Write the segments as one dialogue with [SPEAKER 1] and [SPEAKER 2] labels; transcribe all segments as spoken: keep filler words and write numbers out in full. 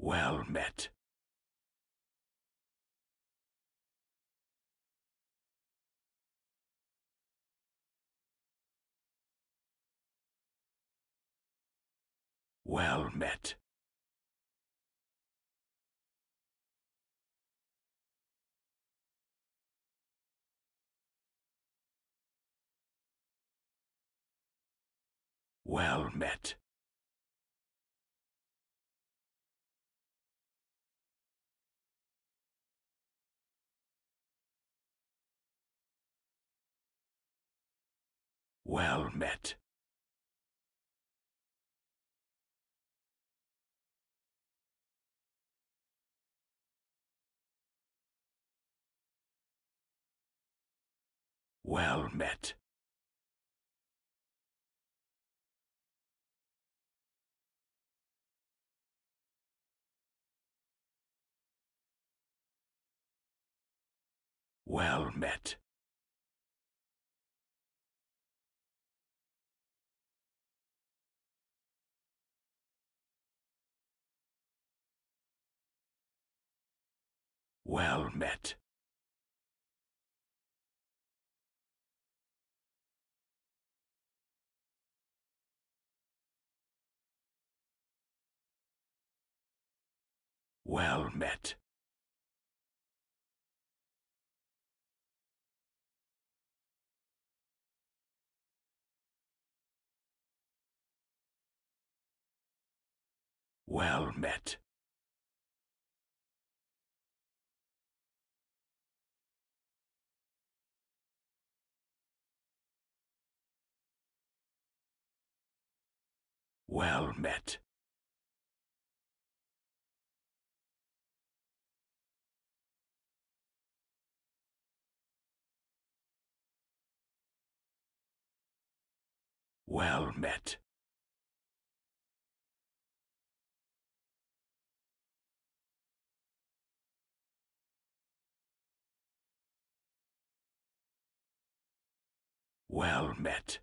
[SPEAKER 1] Well met. Well met. Well met. Well met. Well met. Well met. Well met. Well met. Well met. Well met. Well met. Well met.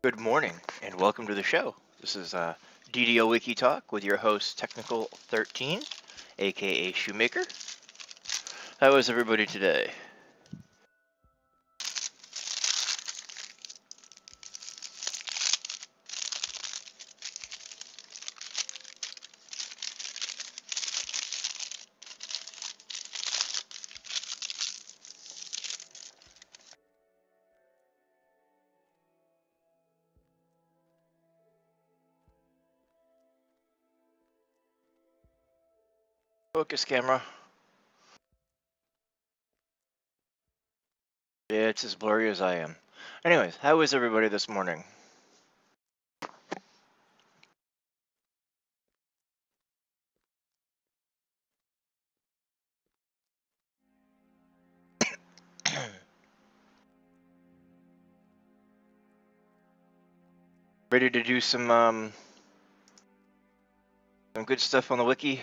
[SPEAKER 2] Good morning, and welcome to the show. This is uh, DDOwiki Talk with your host, Technical thirteen, aka ShoeMaker. How is everybody today? Focus camera. Yeah, it's as blurry as I am. Anyways, how is everybody this morning? Ready to do some um, some good stuff on the wiki?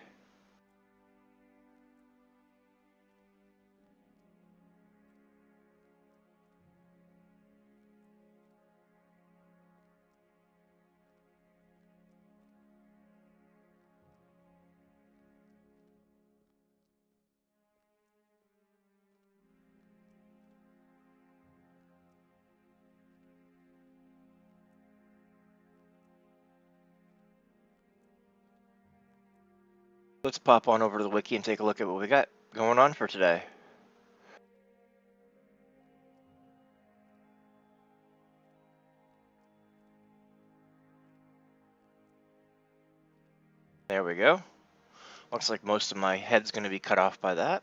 [SPEAKER 2] Let's pop on over to the wiki and take a look at what we got going on for today. There we go. Looks like most of my head's going to be cut off by that.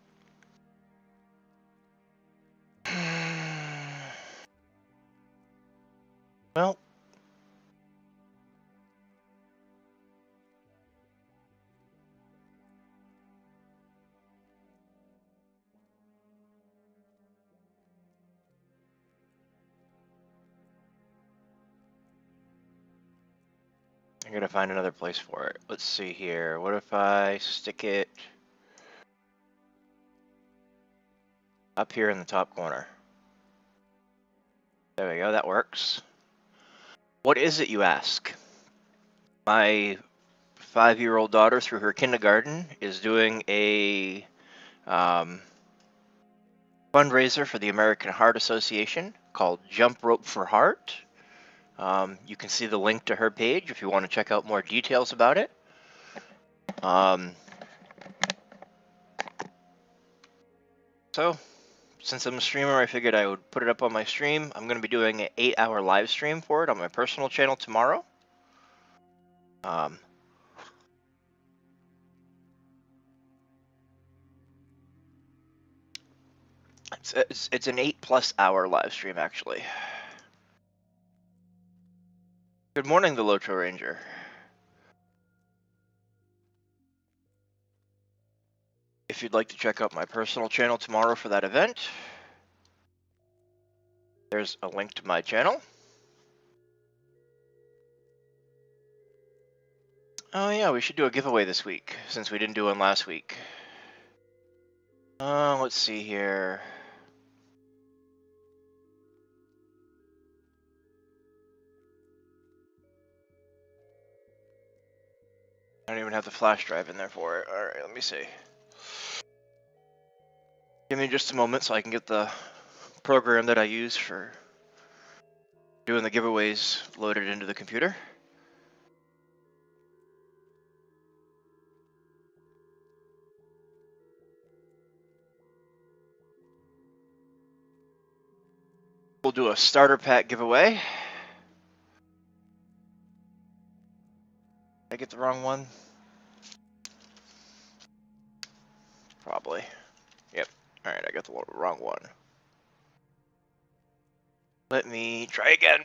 [SPEAKER 2] Well, I gotta find another place for it. Let's see here. What if I stick it up here in the top corner? There we go, that works. What is it, you ask? My five-year-old daughter, through her kindergarten, is doing a um, fundraiser for the American Heart Association called Jump Rope for Heart. Um, you can see the link to her page if you want to check out more details about it. Um, so, since I'm a streamer, I figured I would put it up on my stream. I'm going to be doing an eight-hour live stream for it on my personal channel tomorrow. Um, it's, it's, it's an eight-plus hour live stream, actually. Good morning, the Lotro Ranger. If you'd like to check out my personal channel tomorrow for that event, there's a link to my channel. Oh yeah, we should do a giveaway this week, since we didn't do one last week. Uh, let's see here. I don't even have the flash drive in there for it. Alright, let me see. Give me just a moment so I can get the program that I use for doing the giveaways loaded into the computer. We'll do a starter pack giveaway. Did I get the wrong one? Probably. Yep. Alright, I got the wrong one. Let me try again.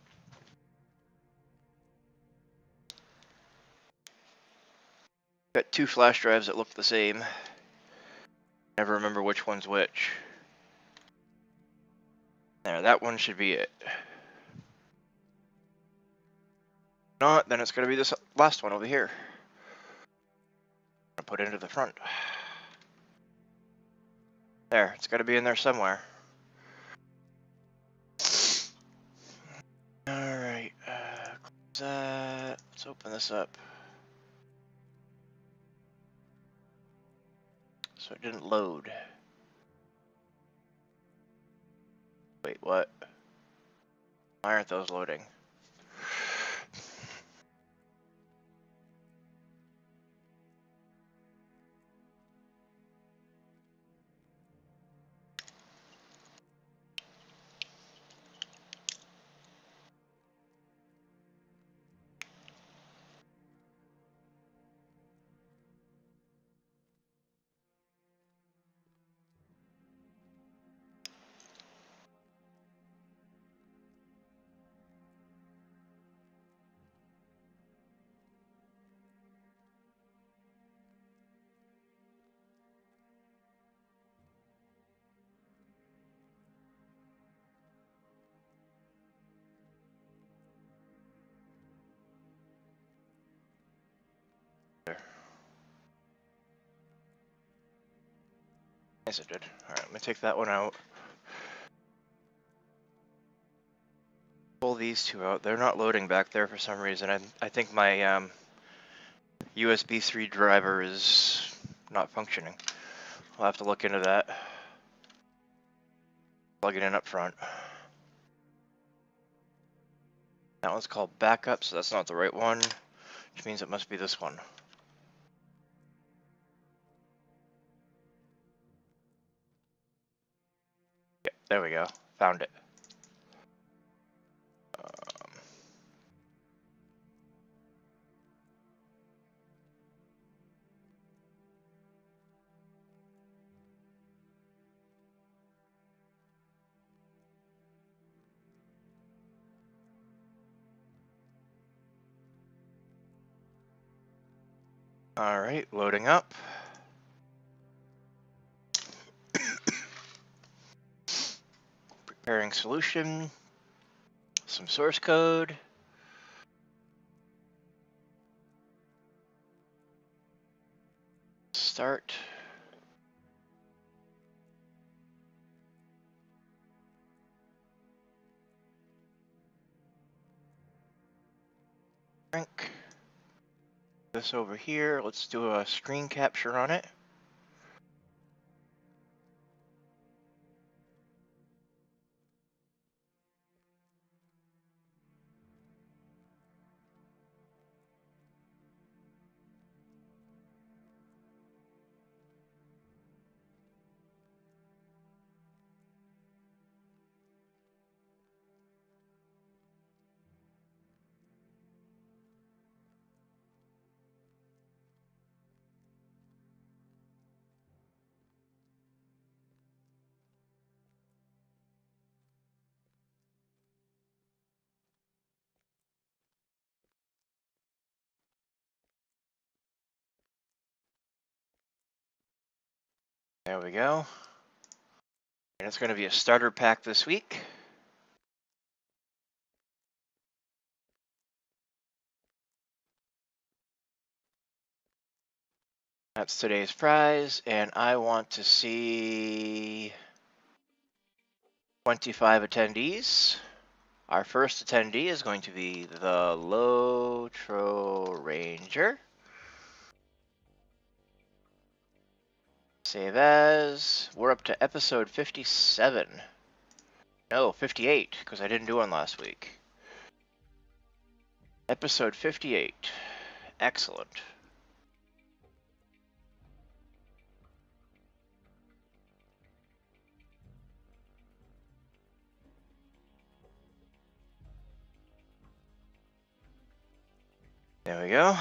[SPEAKER 2] Got two flash drives that look the same. Never remember which one's which. There, that one should be it. If not, then it's going to be this last one over here. I'll put it into the front. There, it's got to be in there somewhere. Uh, let's open this up. So it didn't load. Wait, what? Why aren't those loading? There. Yes, it did. All right, let me take that one out. Pull these two out. They're not loading back there for some reason. I, I think my um, U S B three driver is not functioning. I'll have to look into that. Plug it in up front. That one's called backup, so that's not the right one, which means it must be this one. Yeah, there we go. Found it. Um, all right, loading up. Preparing solution. Some source code. Start. Drink. This over here. Let's do a screen capture on it. There we go. And it's going to be a starter pack this week. That's today's prize, and I want to see twenty-five attendees. Our first attendee is going to be the Lotro Ranger. Save as. We're up to episode fifty-seven. No, fifty-eight, because I didn't do one last week. Episode fifty-eight. Excellent. There we go.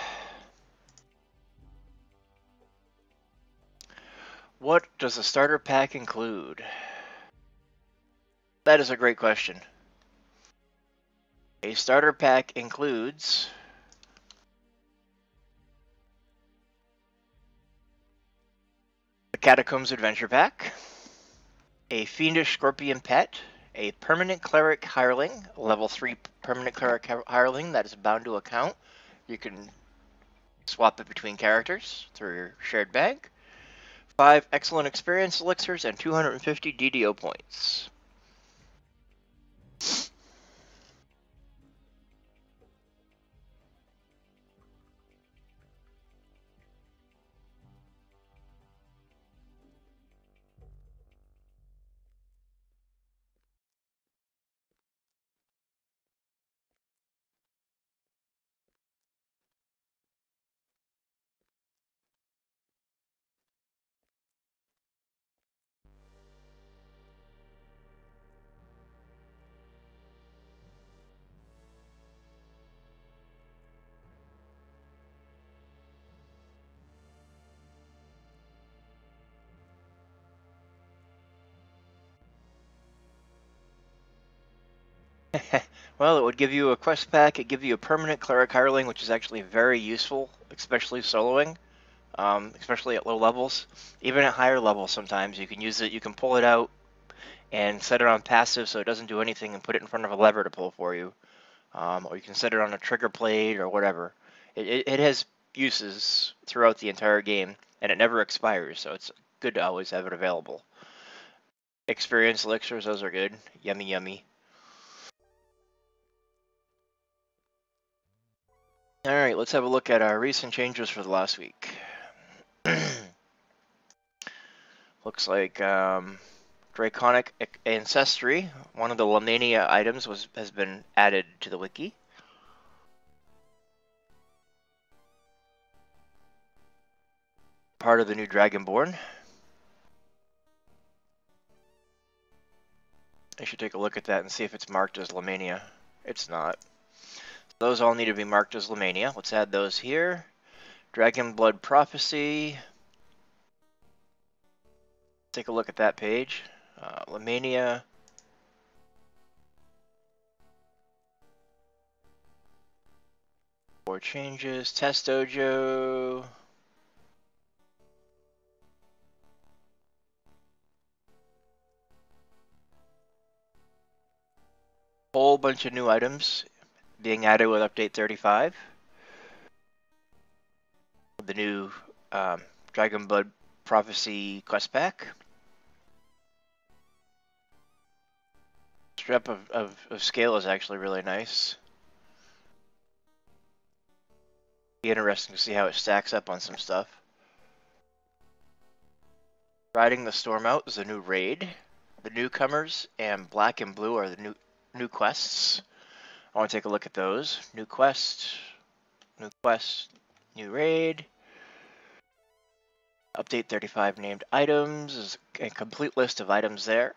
[SPEAKER 2] What does the starter pack include? That is a great question. A starter pack includes the Catacombs Adventure Pack, a Fiendish Scorpion Pet, a Permanent Cleric Hireling, level three Permanent Cleric Hireling that is bound to account. You can swap it between characters through your shared bag. Five Excellent Experience Elixirs and two hundred fifty D D O points. Well, it would give you a quest pack. It gives you a permanent cleric hireling, which is actually very useful, especially soloing, um, especially at low levels. Even at higher levels, sometimes you can use it. You can pull it out and set it on passive so it doesn't do anything, and put it in front of a lever to pull for you. Um, or you can set it on a trigger plate or whatever. It, it, it has uses throughout the entire game, and it never expires, so it's good to always have it available. Experience elixirs, those are good. Yummy, yummy. All right, let's have a look at our recent changes for the last week. Looks like um, Draconic Ancestry, one of the Lamania items, was has been added to the wiki. Part of the new Dragonborn. I should take a look at that and see if it's marked as Lamania. It's not. Those all need to be marked as Lamania. Let's add those here. Dragon Blood Prophecy. Take a look at that page. Uh, Lamania. Four changes. Test Dojo. Whole bunch of new items being added with update thirty-five. The new um, Dragon Blood Prophecy quest pack. Strip of, of, of scale is actually really nice. Be interesting to see how it stacks up on some stuff. Riding the Storm Out is a new raid. The newcomers and Black and Blue are the new new quests. I want to take a look at those. New quest, new quest, new raid. Update thirty-five named items is a complete list of items there.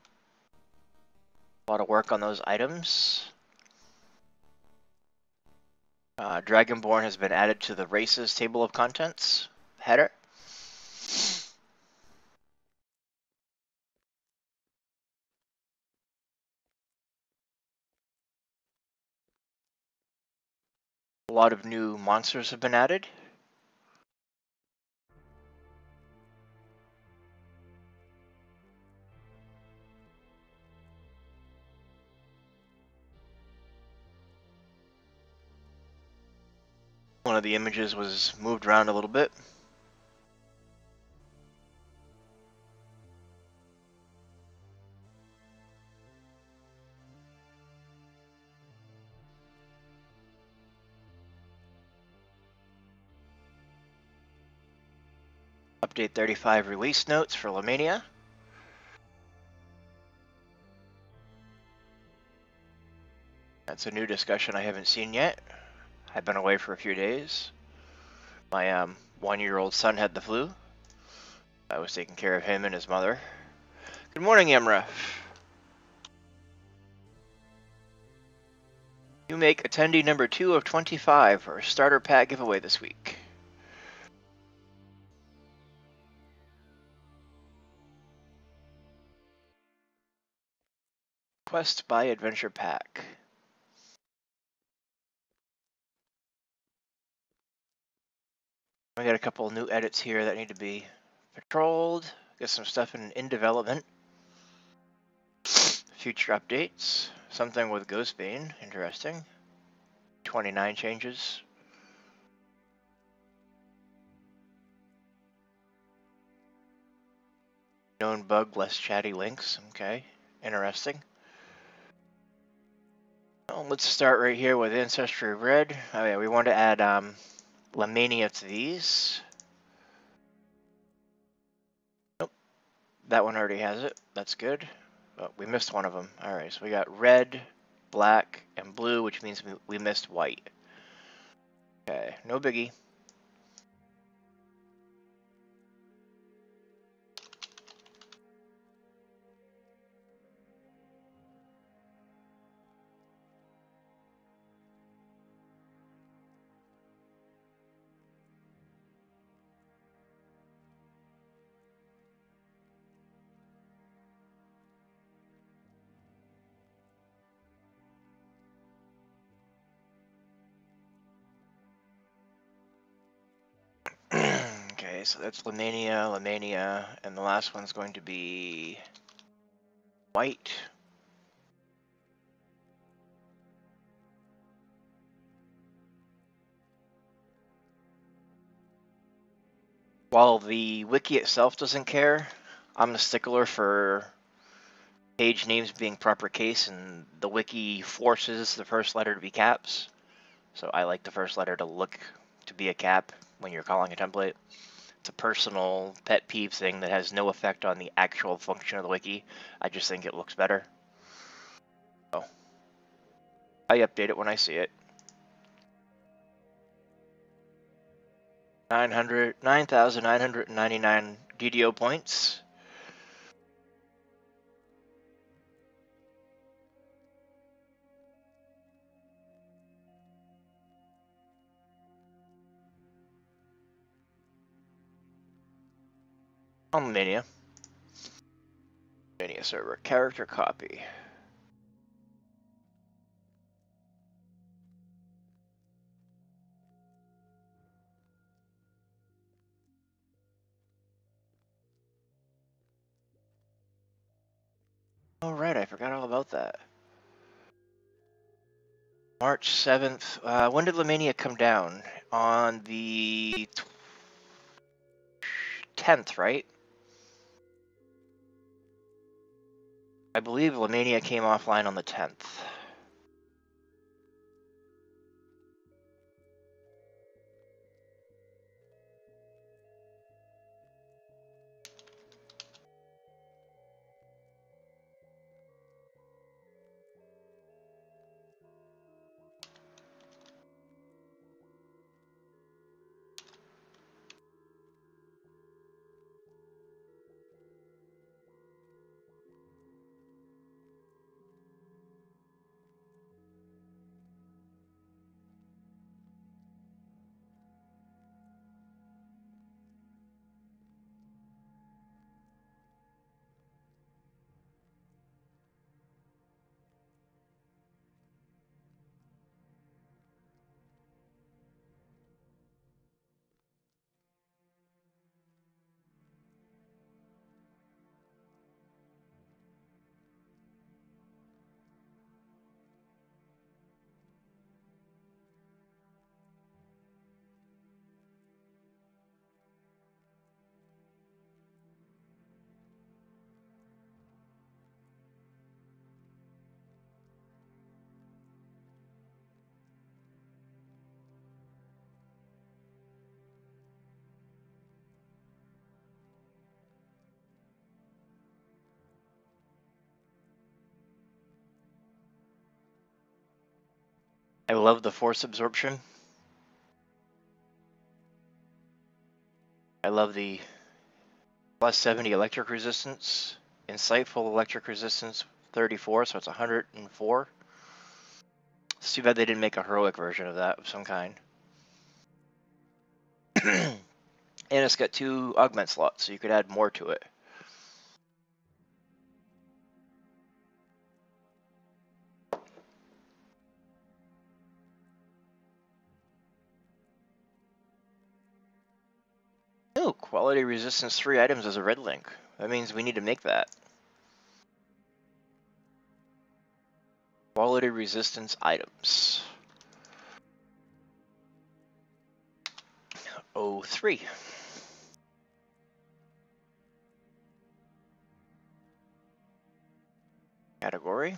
[SPEAKER 2] A lot of work on those items. Uh, Dragonborn has been added to the races table of contents header. A lot of new monsters have been added. One of the images was moved around a little bit. Update thirty-five release notes for Lamania. That's a new discussion I haven't seen yet. I've been away for a few days. My um, one-year-old son had the flu. I was taking care of him and his mother. Good morning, Emra. You make attendee number two of twenty-five for a starter pack giveaway this week. Quest by Adventure Pack. We got a couple new edits here that need to be patrolled. Got some stuff in, in development. Future updates. Something with Ghostbane. Interesting. twenty-nine changes. Known bug, less chatty links. Okay. Interesting. Well, let's start right here with Ancestry Red. Oh yeah, we want to add um, Lamania to these. Nope. That one already has it. That's good. Oh, we missed one of them. Alright, so we got red, black, and blue, which means we, we missed white. Okay, no biggie. Okay, so that's Lemania, Lemania, and the last one's going to be white. While the wiki itself doesn't care, I'm a stickler for page names being proper case, and the wiki forces the first letter to be caps. So I like the first letter to look to be a cap when you're calling a template. It's a personal pet peeve thing that has no effect on the actual function of the wiki. I just think it looks better. So I update it when I see it. nine hundred, nine thousand nine hundred ninety-nine D D O points. On Mania. Mania server. Character copy. Oh, right, I forgot all about that. March seventh. Uh, when did Lemania come down? On the tenth, right? I believe Lemania came offline on the tenth. I love the force absorption. I love the plus seventy electric resistance. Insightful electric resistance thirty-four, so it's one hundred four. It's too bad they didn't make a heroic version of that of some kind. And it's got two augment slots, so you could add more to it. Oh, quality resistance three items as a red link. That means we need to make that. Quality resistance items. oh three. Category.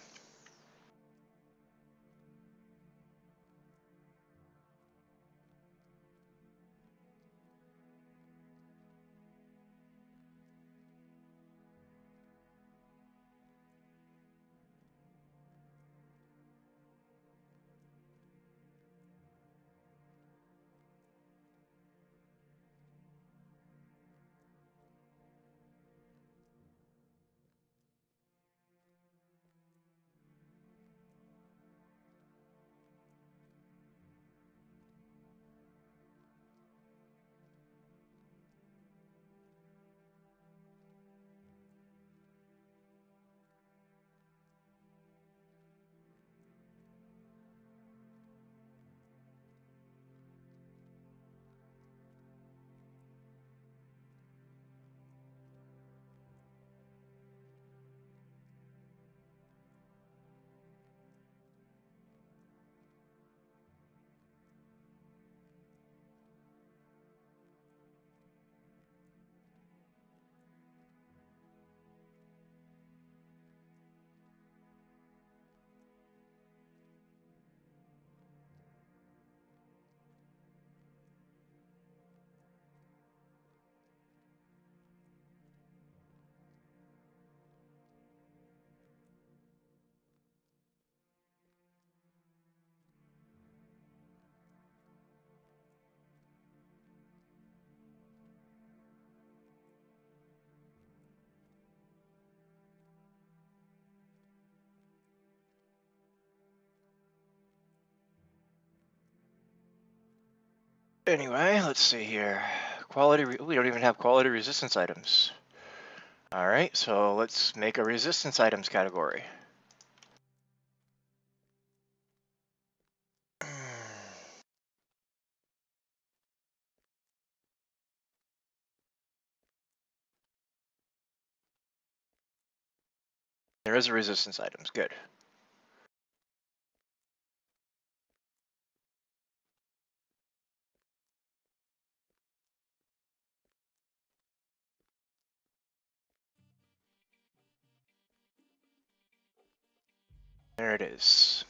[SPEAKER 2] Anyway, let's see here. Quality, re we don't even have quality resistance items. All right, so let's make a resistance items category. There is a resistance items, good. There it is.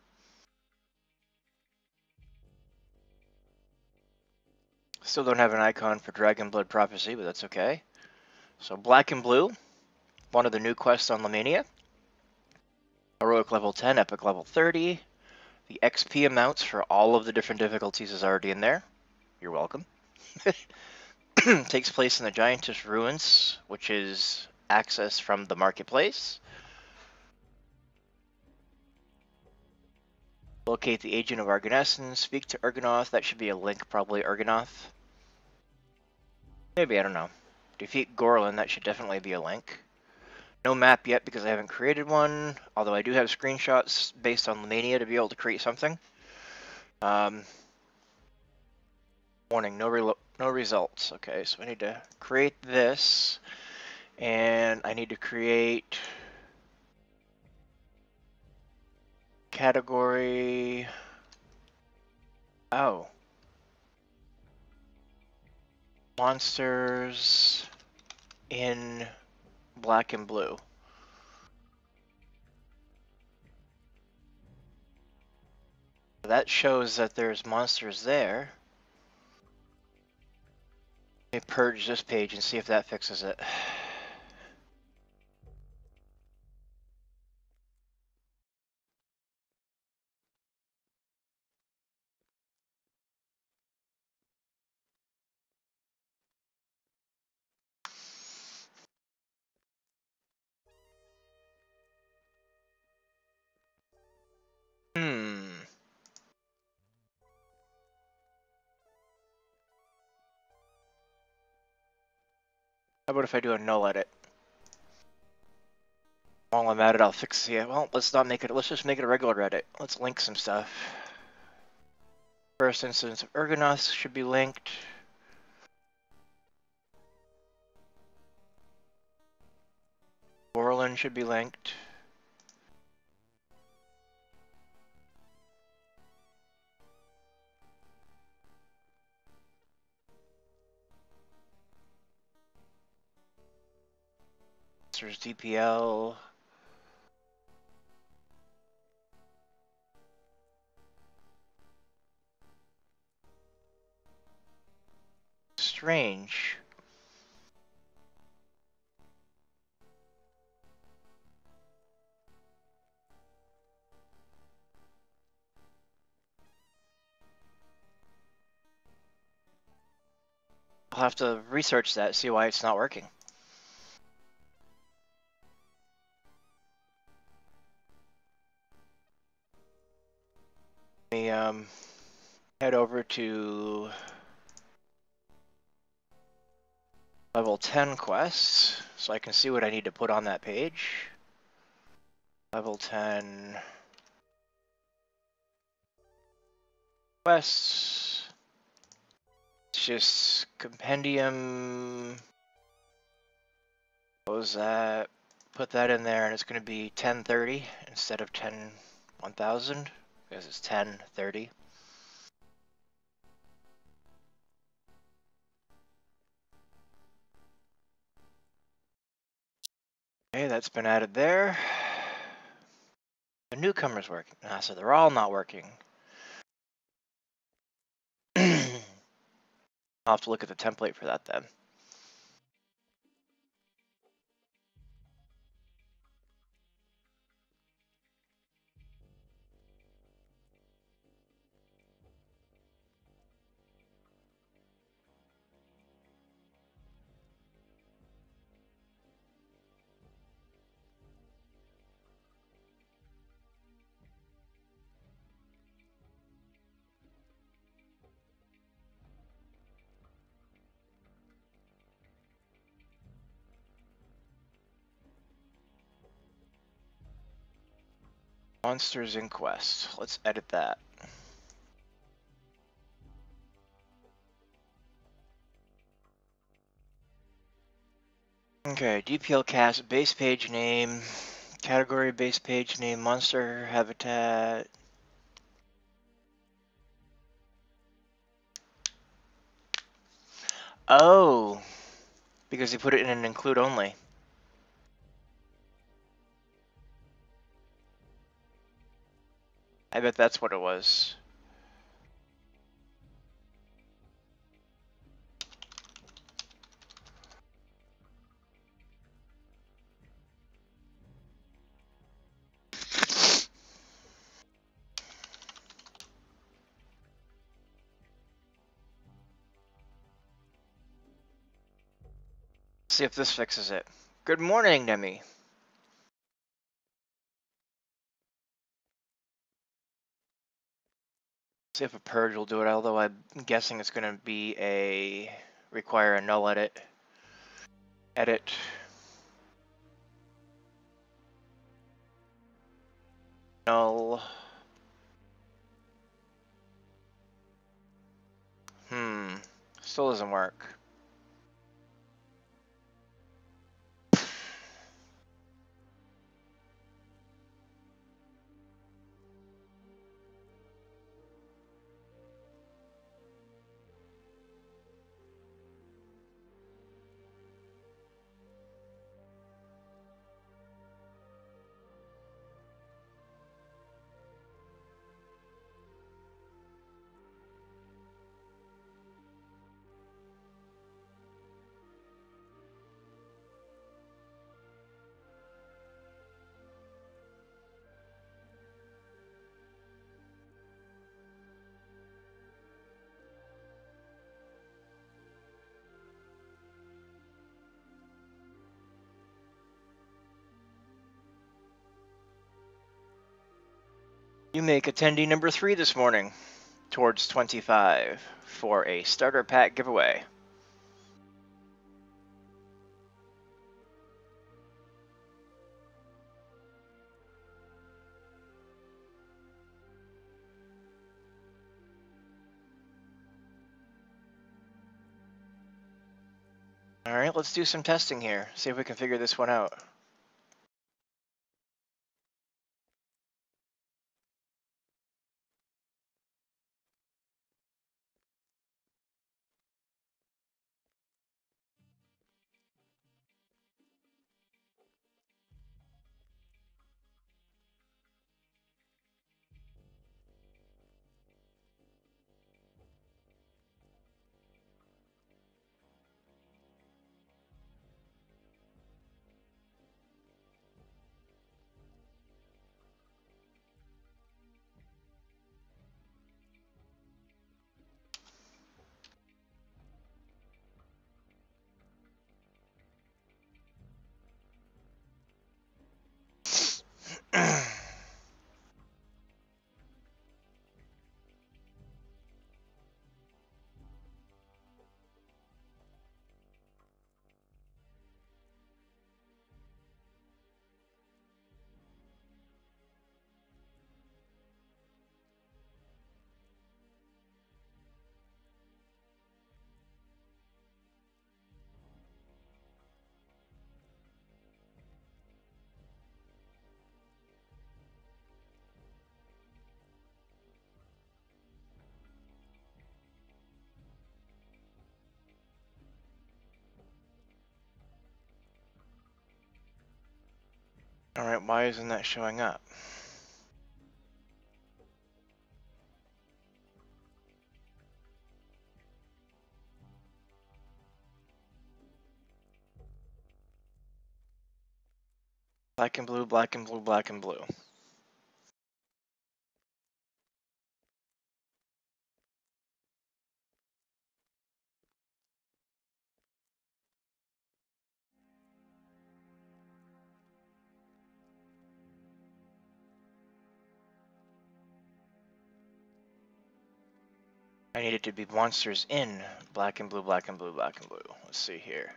[SPEAKER 2] Still don't have an icon for Dragon Blood Prophecy, but that's okay. So Black and Blue, one of the new quests on Lamania. Heroic level ten, Epic level thirty. The X P amounts for all of the different difficulties is already in there. You're welcome. Takes place in the Giantess Ruins, which is access from the marketplace. Locate the agent of Argonesson, speak to Ergonoth. That should be a link, probably Ergonoth. Maybe, I don't know. Defeat Gorlin, that should definitely be a link. No map yet because I haven't created one, although I do have screenshots based on Lamania to be able to create something. Um, warning, no, re no results. Okay, so I need to create this, and I need to create category. Oh. Monsters in Black and Blue. That shows that there's monsters there. Let me purge this page and see if that fixes it. Hmm. How about if I do a null edit? While I'm at it, I'll fix it. Well, let's not make it. Let's just make it a regular edit. Let's link some stuff. First instance of Ergonoth should be linked. Borland should be linked. There's D P L. Strange. I'll have to research that, see why it's not working. Let me um, head over to level ten quests so I can see what I need to put on that page. Level ten quests. It's just compendium. What was that? Put that in there and it's going to be ten thirty instead of ten one thousand because it's ten thirty. Okay, that's been added there. The newcomer's working. Ah, so they're all not working. I'll have to look at the template for that then. Monsters in Quest. Let's edit that. Okay, D P L cast, base page name, category base page name, monster habitat. Oh, because he put it in an include only. I bet that's what it was. See if this fixes it. Good morning, Nemi. See if a purge will do it, although I'm guessing it's going to be a require a null edit. Edit. Null. Hmm. Still doesn't work. You make attendee number three this morning, towards twenty-five, for a starter pack giveaway. All right, let's do some testing here. See if we can figure this one out. All right, why isn't that showing up? Black and blue, black and blue, black and blue. I need it to be monsters in black and blue, black and blue, black and blue. Let's see here.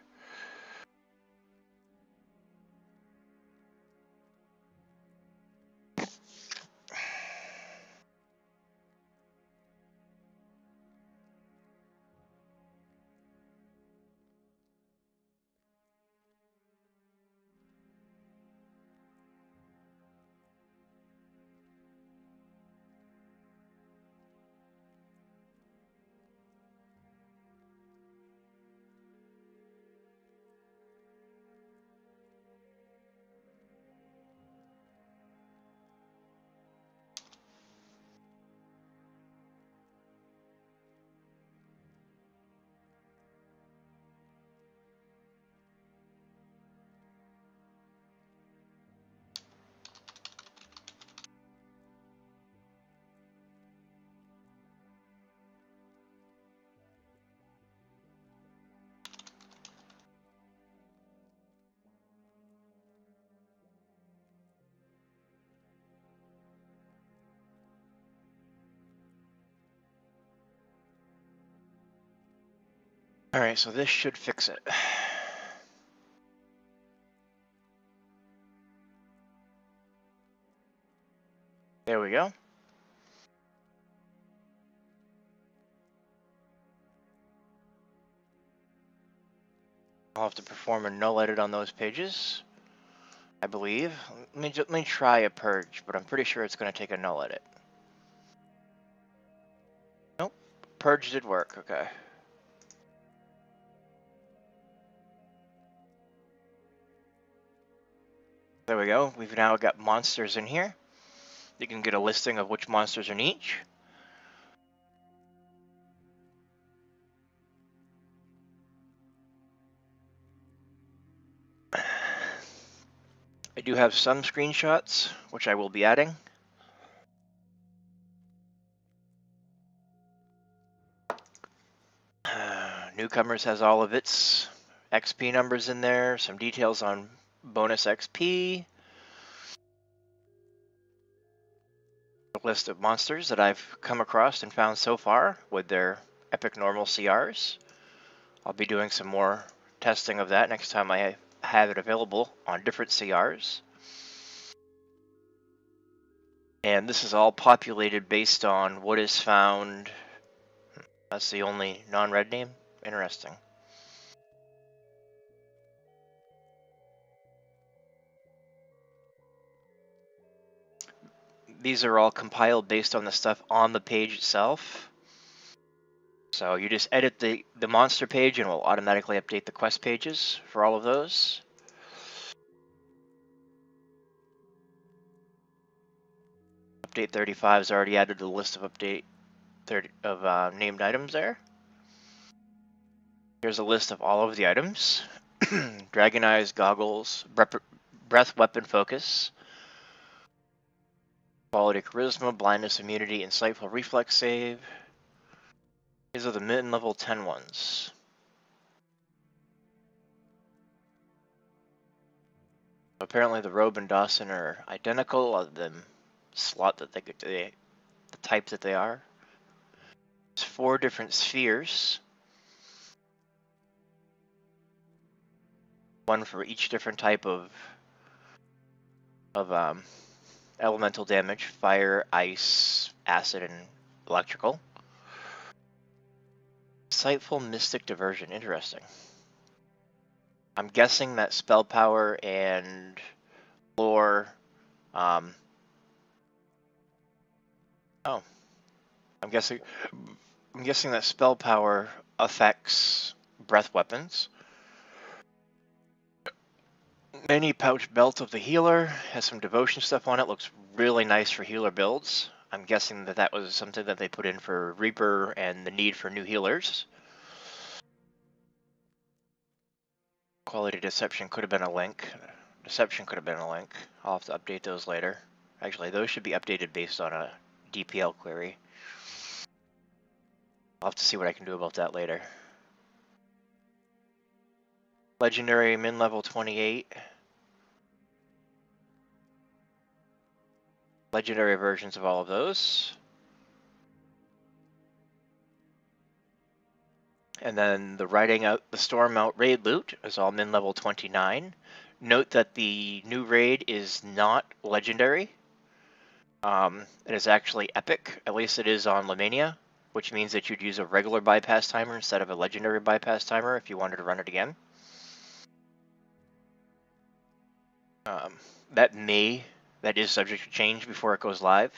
[SPEAKER 2] Alright, so this should fix it. There we go. I'll have to perform a null edit on those pages, I believe. Let me, just, let me try a purge, but I'm pretty sure it's going to take a null edit. Nope. Purge did work. Okay. There we go. We've now got monsters in here. You can get a listing of which monsters are in each. I do have some screenshots, which I will be adding. Uh, Newcomers has all of its X P numbers in there, some details on bonus X P, a list of monsters that I've come across and found so far with their epic normal C Rs. I'll be doing some more testing of that next time I have it available on different C Rs. And this is all populated based on what is found. That's the only non-red name? Interesting. These are all compiled based on the stuff on the page itself. So you just edit the, the monster page and we'll automatically update the quest pages for all of those. Update thirty-five has already added the list of update thirty of uh, named items there. Here's a list of all of the items. Dragon Eyes, Goggles, Breath, breath Weapon Focus, Quality Charisma, Blindness Immunity, Insightful Reflex Save. These are the mid-level ten ones. Apparently the Robe and Dawson are identical other than slot that they get the, the type that they are. There's four different spheres. One for each different type of of um, elemental damage: fire, ice, acid, and electrical. Insightful Mystic Diversion. Interesting. I'm guessing that spell power and lore. Um, oh, I'm guessing. I'm guessing that spell power affects breath weapons. Mini pouch belt of the healer has some devotion stuff on it. Looks really nice for healer builds. I'm guessing that that was something that they put in for Reaper and the need for new healers. Quality Deception could have been a link. Deception could have been a link. I'll have to update those later. Actually, those should be updated based on a D P L query. I'll have to see what I can do about that later. Legendary min level twenty-eight. Legendary versions of all of those. And then the riding out the storm out raid loot is all min level twenty-nine. Note that the new raid is not legendary. Um, it is actually epic. At least it is on Lamania, which means that you'd use a regular bypass timer instead of a legendary bypass timer if you wanted to run it again. Um, that may, that is subject to change before it goes live.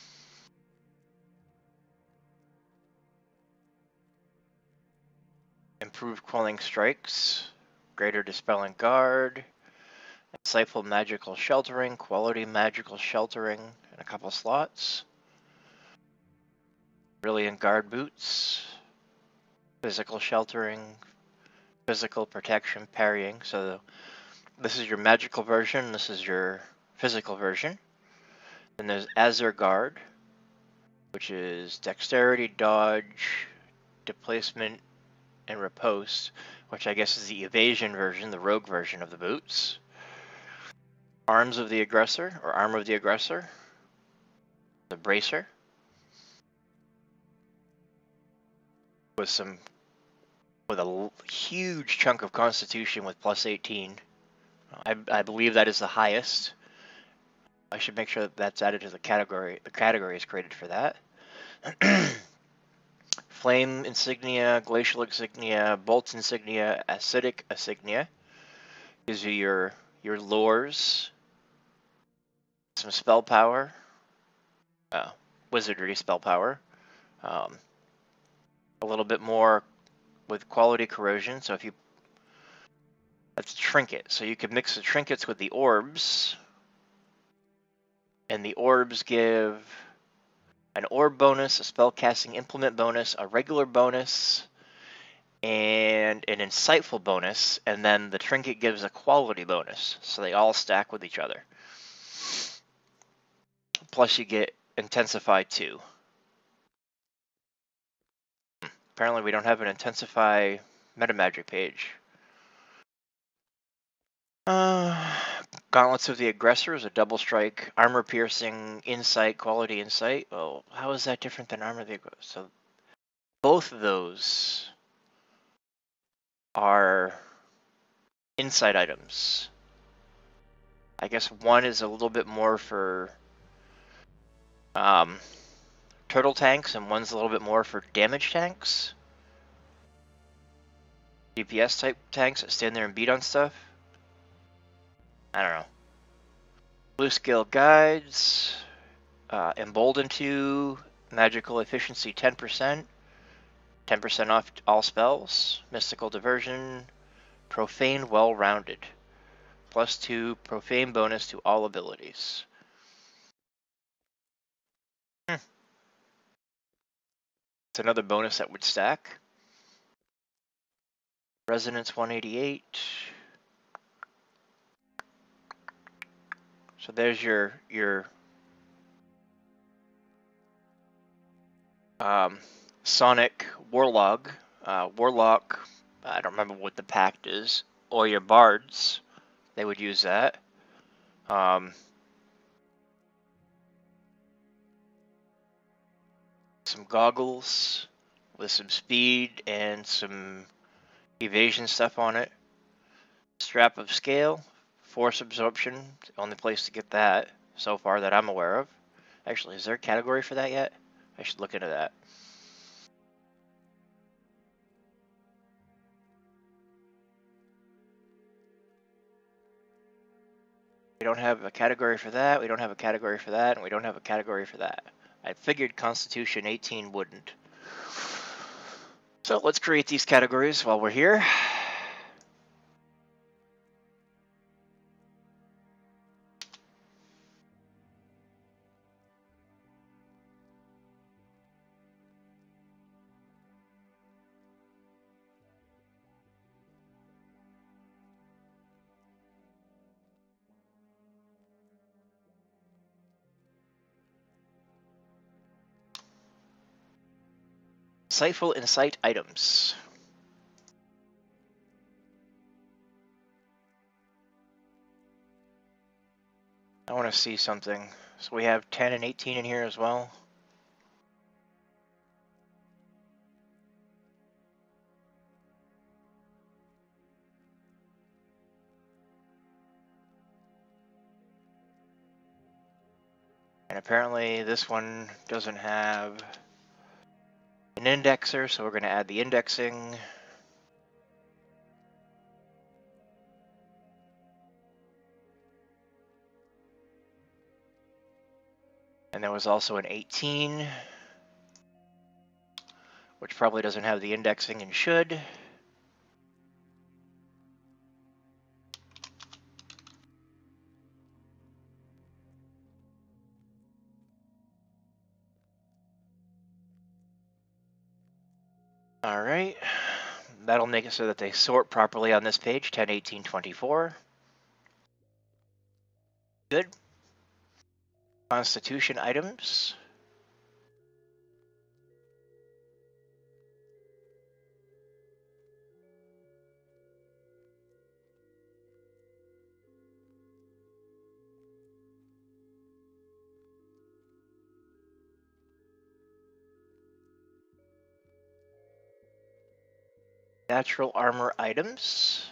[SPEAKER 2] Improved Quelling Strikes, Greater Dispelling Guard, Insightful Magical Sheltering, Quality Magical Sheltering in a couple slots. Brilliant Guard Boots, Physical Sheltering, Physical Protection, Parrying. So this is your magical version, this is your physical version. Then there's Azure Guard, which is Dexterity, Dodge, Displacement, and Riposte, which I guess is the evasion version, the rogue version of the boots. Arms of the Aggressor, or Armor of the Aggressor, the Bracer, with some with a l- huge chunk of Constitution with plus eighteen. I, I believe that is the highest. I should make sure that that's added to the category. The category is created for that. Flame insignia, glacial insignia, bolt insignia, acidic insignia. Gives you your your lures, some spell power, uh, wizardry spell power, um, a little bit more with quality corrosion. So if you, that's a trinket. So you could mix the trinkets with the orbs, and the orbs give an orb bonus, a spell casting implement bonus, a regular bonus, and an insightful bonus, and then the trinket gives a quality bonus. So they all stack with each other. Plus you get intensify two. Apparently we don't have an intensify metamagic page. Uh, Gauntlets of the Aggressor is a double strike, armor piercing, insight, quality insight. Oh, how is that different than armor of the aggressor? So both of those are insight items. I guess one is a little bit more for um, turtle tanks, and one's a little bit more for damage tanks. D P S type tanks that stand there and beat on stuff. I don't know. Blue Scale Guides, uh, Embolden two, Magical Efficiency ten percent, ten percent off all spells, Mystical Diversion, Profane Well-Rounded, plus two Profane bonus to all abilities. Hmm. It's another bonus that would stack. Resonance one eighty-eight. So there's your your um, Sonic Warlock. Uh, Warlock, I don't remember what the pact is, or your Bards. They would use that. Um, some goggles with some speed and some evasion stuff on it. Strap of Scale, Force Absorption, the only place to get that so far that I'm aware of. Actually, is there a category for that yet? I should look into that. We don't have a category for that, we don't have a category for that, and we don't have a category for that. I figured Constitution eighteen wouldn't. So let's create these categories while we're here. Insightful Insight items. I want to see something. So we have ten and eighteen in here as well. And apparently this one doesn't have an indexer, so we're going to add the indexing. And there was also an eighteen, which probably doesn't have the indexing and should. All right, that'll make it so that they sort properly on this page, ten, eighteen, twenty-four. Good. Constitution items. Natural armor items.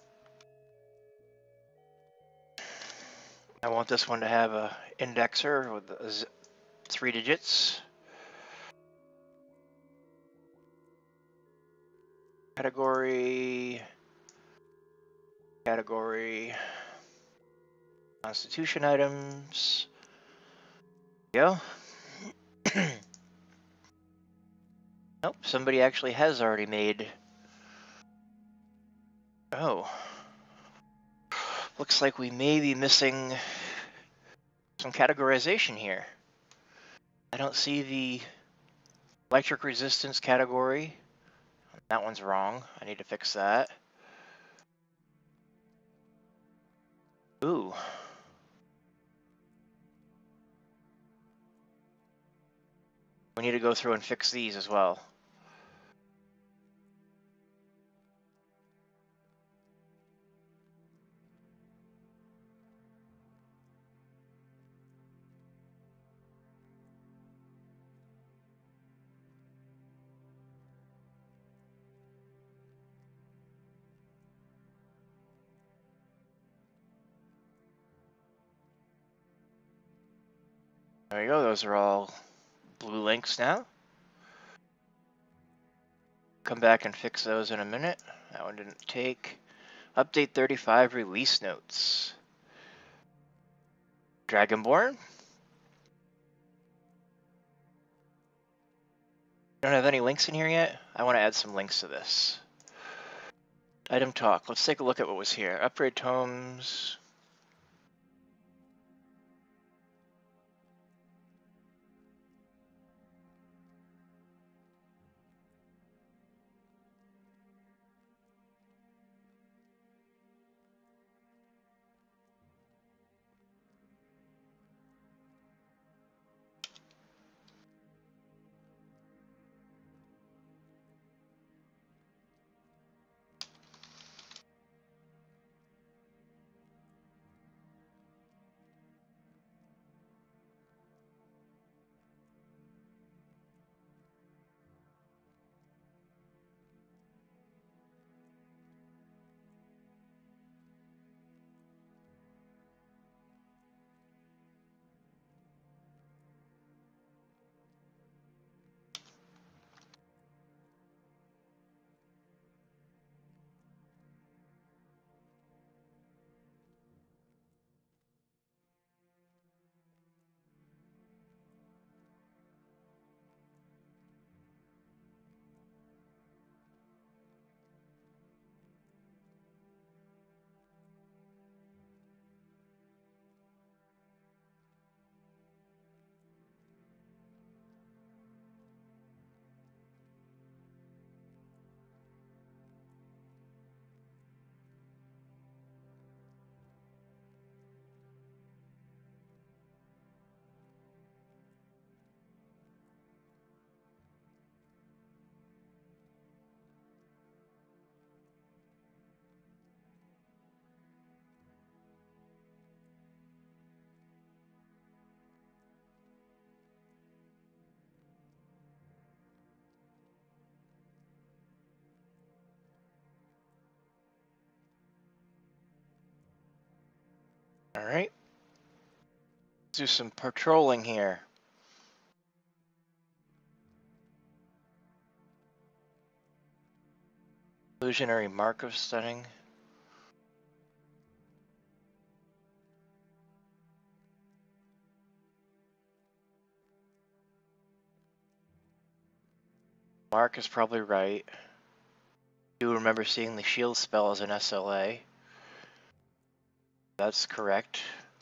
[SPEAKER 2] I want this one to have a indexer with a z three digits. Category, category, Constitution items. There we go. Nope, somebody actually has already made. Oh. Looks like we may be missing some categorization here. I don't see the electric resistance category. That one's wrong. I need to fix that. Ooh. We need to go through and fix these as well. There you go. Those are all blue links now. Come back and fix those in a minute. That one didn't take. Update thirty-five release notes. Dragonborn. Don't have any links in here yet. I want to add some links to this. Item talk. Let's take a look at what was here. Upgrade tomes. All right. Let's do some patrolling here. Illusionary mark of stunning. Mark is probably right. I do remember seeing the shield spell as an S L A. That's correct.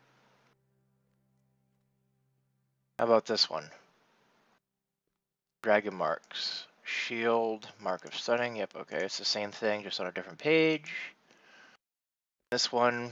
[SPEAKER 2] How about this one? Dragon marks. Shield, mark of stunning. Yep, okay, it's the same thing, just on a different page. This one.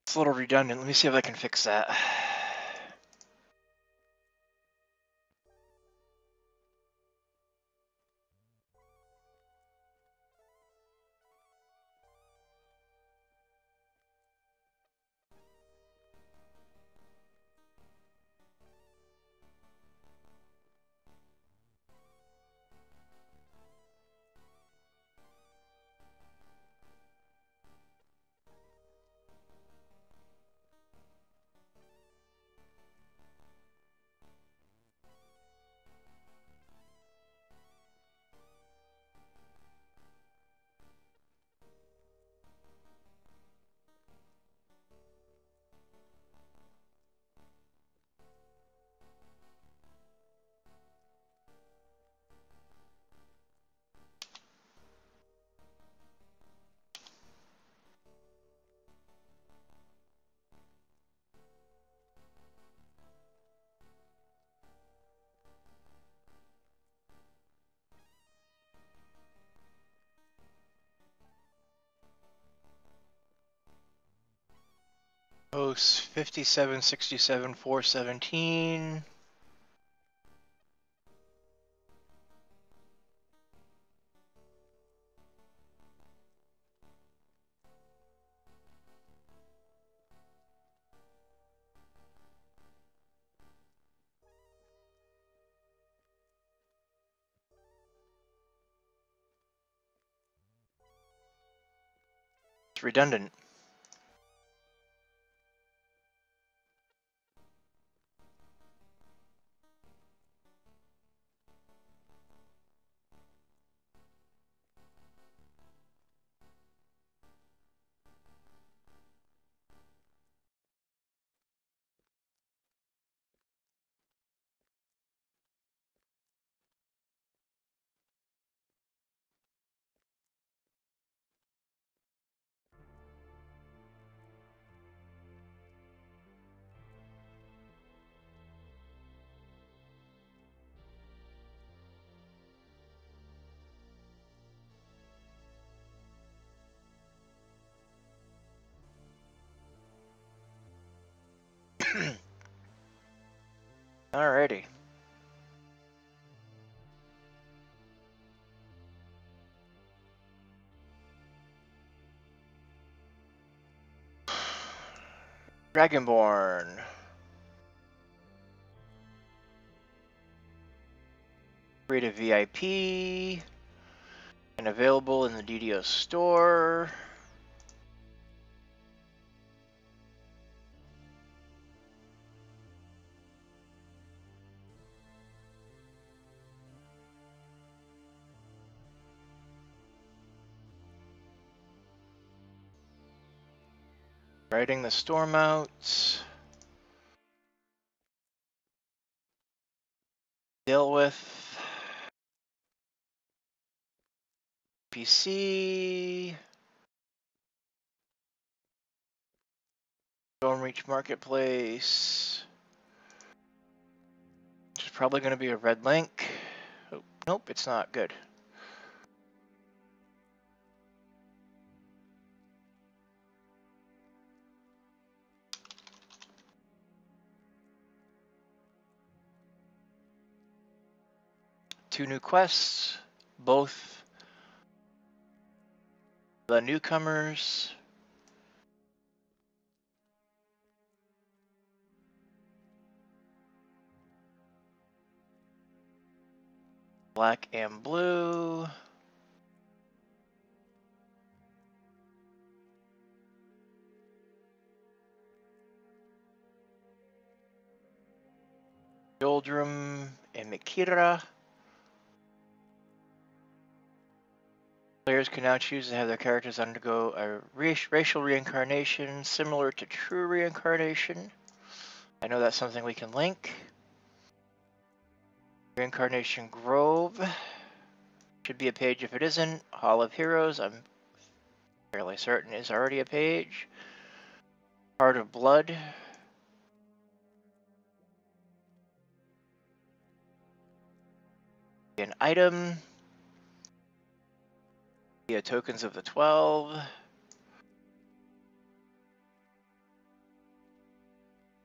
[SPEAKER 2] It's a little redundant. Let me see if I can fix that. Host fifty-seven sixty-seven four seventeen. It's redundant. Alrighty. Dragonborn. Free to V I P. And available in the D D O store. Writing the storm out. Deal with. P C. Storm Reach Marketplace. Which is probably going to be a red link. Oh, nope, it's not. Good. Two new quests, both the newcomers. Black and blue. Doldrum and Mikira. Players can now choose to have their characters undergo a racial reincarnation similar to true reincarnation. I know that's something we can link. Reincarnation Grove. Should be a page if it isn't. Hall of Heroes, I'm fairly certain is already a page. Heart of Blood. An item. Yeah, tokens of the twelve.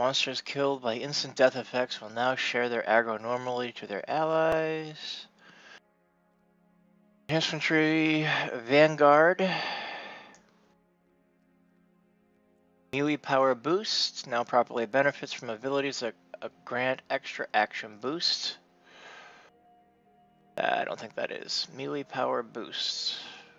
[SPEAKER 2] Monsters killed by instant death effects will now share their aggro normally to their allies. Infantry, Vanguard. Melee power boost now properly benefits from abilities that uh, grant extra action boost. Uh, I don't think that is. Melee power boost.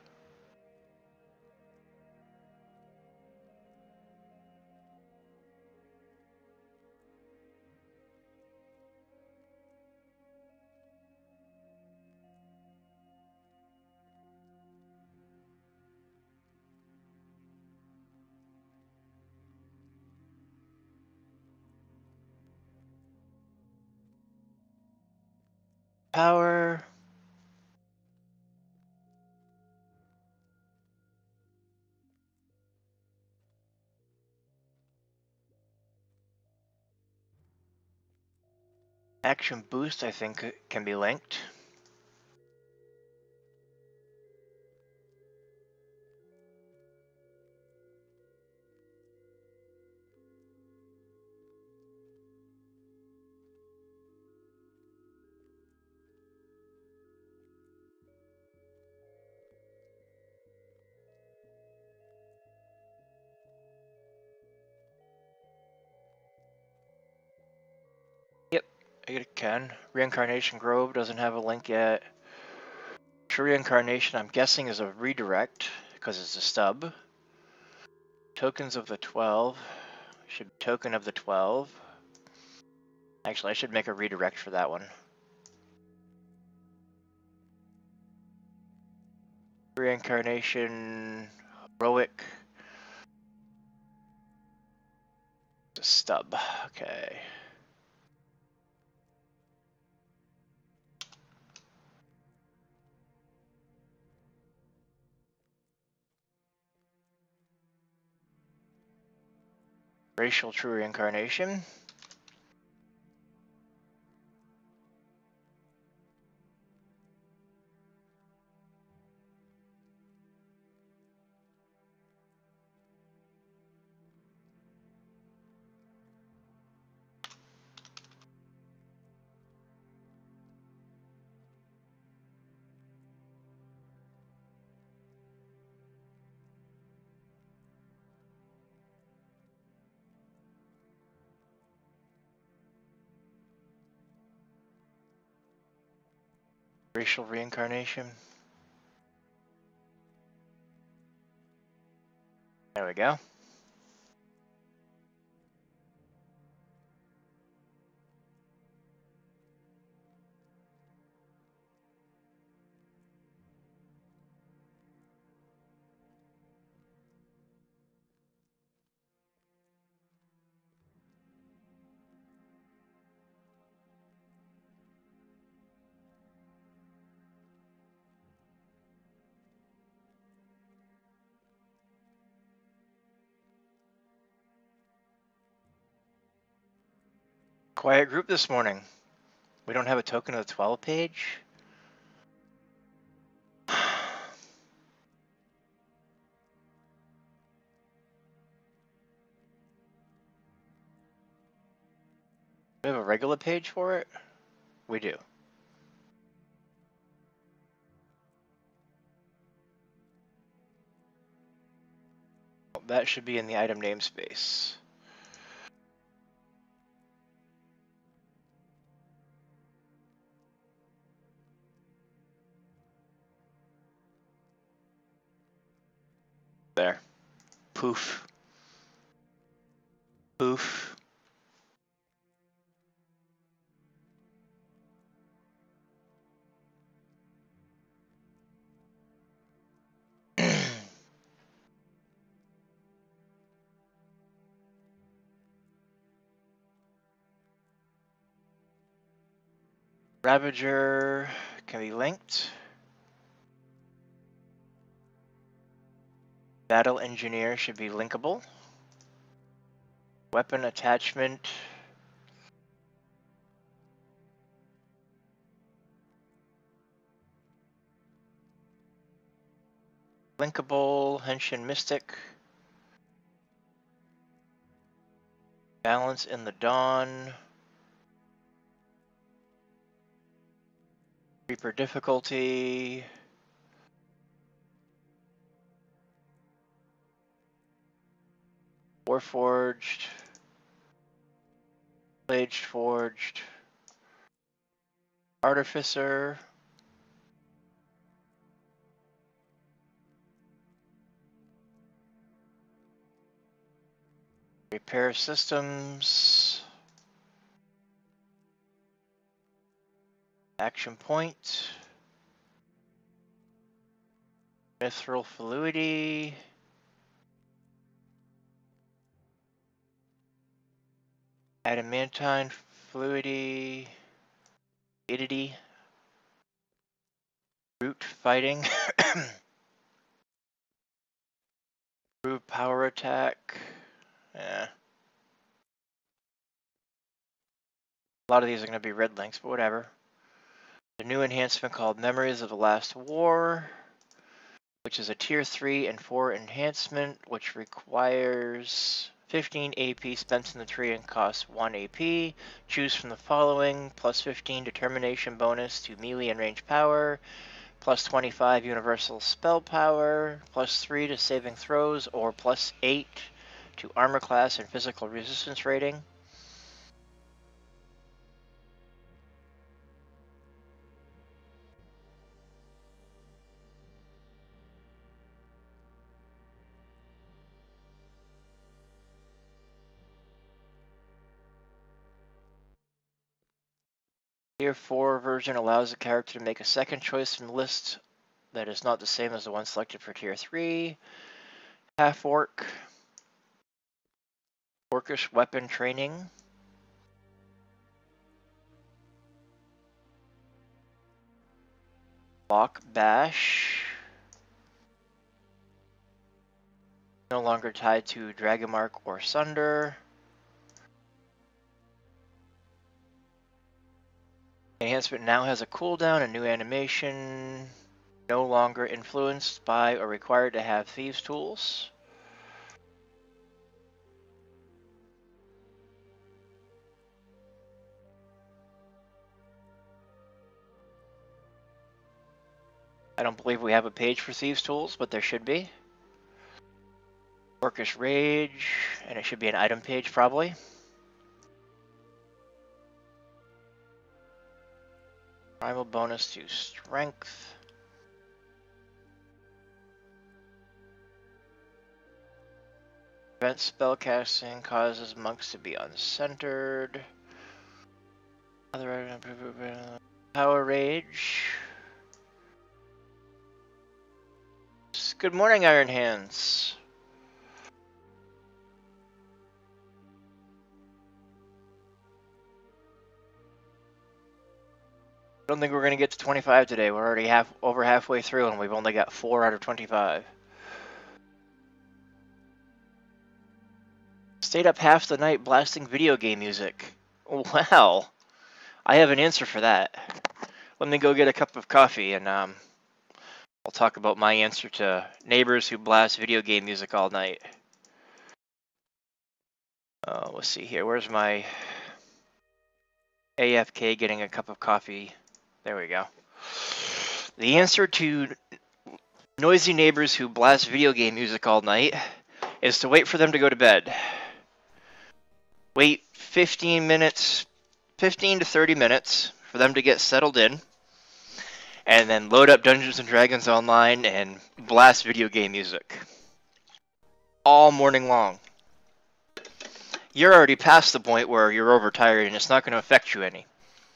[SPEAKER 2] Power. Action boost, I think, can be linked. Yep, it can. Reincarnation Grove doesn't have a link yet. True Reincarnation, I'm guessing, is a redirect because it's a stub. Tokens of the twelve. Should be token of the twelve. Actually, I should make a redirect for that one. Reincarnation, heroic, stub. Okay. Racial true reincarnation. Racial reincarnation. There we go. Quiet group this morning. We don't have a token of the twelve page. We have a regular page for it? We do. That should be in the item namespace. There. Poof. Poof. Ravager can be linked. Battle Engineer should be linkable. Weapon attachment. Linkable. Henshin Mystic. Balance in the Dawn. Reaper difficulty. Warforged. Blade Forged. Artificer. Repair systems. Action point. Mithril fluidity. Adamantine fluidity. Acidity. Root fighting. Root power attack. Yeah. A lot of these are going to be red links, but whatever. A new enhancement called Memories of the Last War, which is a tier three and four enhancement, which requires fifteen A P spent in the tree and costs one A P. Choose from the following: plus fifteen determination bonus to melee and range power, plus twenty-five universal spell power, plus three to saving throws, or plus eight to armor class and physical resistance rating. Tier four version allows the character to make a second choice from the list that is not the same as the one selected for Tier three. Half-orc. Orcish weapon training. Block bash. No longer tied to Dragonmark or Sunder. Enhancement now has a cooldown, a new animation. No longer influenced by or required to have Thieves' Tools. I don't believe we have a page for Thieves' Tools, but there should be. Orcish Rage, and it should be an item page probably. Primal bonus to Strength. Prevent spellcasting, causes monks to be uncentered. Other Power Rage. Good morning, Iron Hands. I don't think we're going to get to twenty-five today. We're already half over halfway through, and we've only got four out of twenty-five. Stayed up half the night blasting video game music. Wow. I have an answer for that. Let me go get a cup of coffee, and um, I'll talk about my answer to neighbors who blast video game music all night. Uh, let's see here. Where's my A F K getting a cup of coffee? There we go. The answer to noisy neighbors who blast video game music all night is to wait for them to go to bed. Wait fifteen minutes, fifteen to thirty minutes for them to get settled in, and then load up Dungeons and Dragons Online and blast video game music all morning long. You're already past the point where you're overtired and it's not going to affect you any.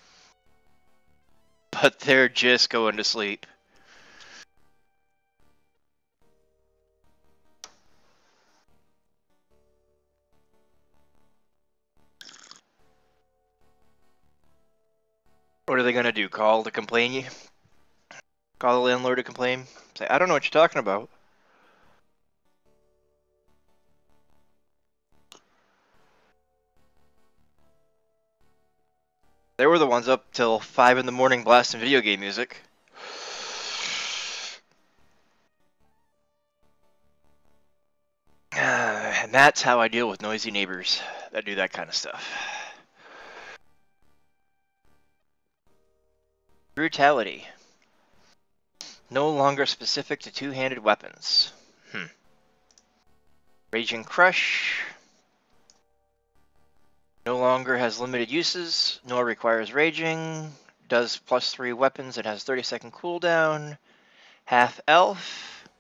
[SPEAKER 2] But they're just going to sleep. What are they going to do? Call to complain you? Call the landlord to complain? Say, I don't know what you're talking about. They were the ones up till five in the morning blasting video game music. Uh, And that's how I deal with noisy neighbors that do that kind of stuff. Brutality. No longer specific to two-handed weapons. Hmm. Raging Crush. No longer has limited uses, nor requires raging. Does plus three weapons and has thirty second cooldown. Half Elf.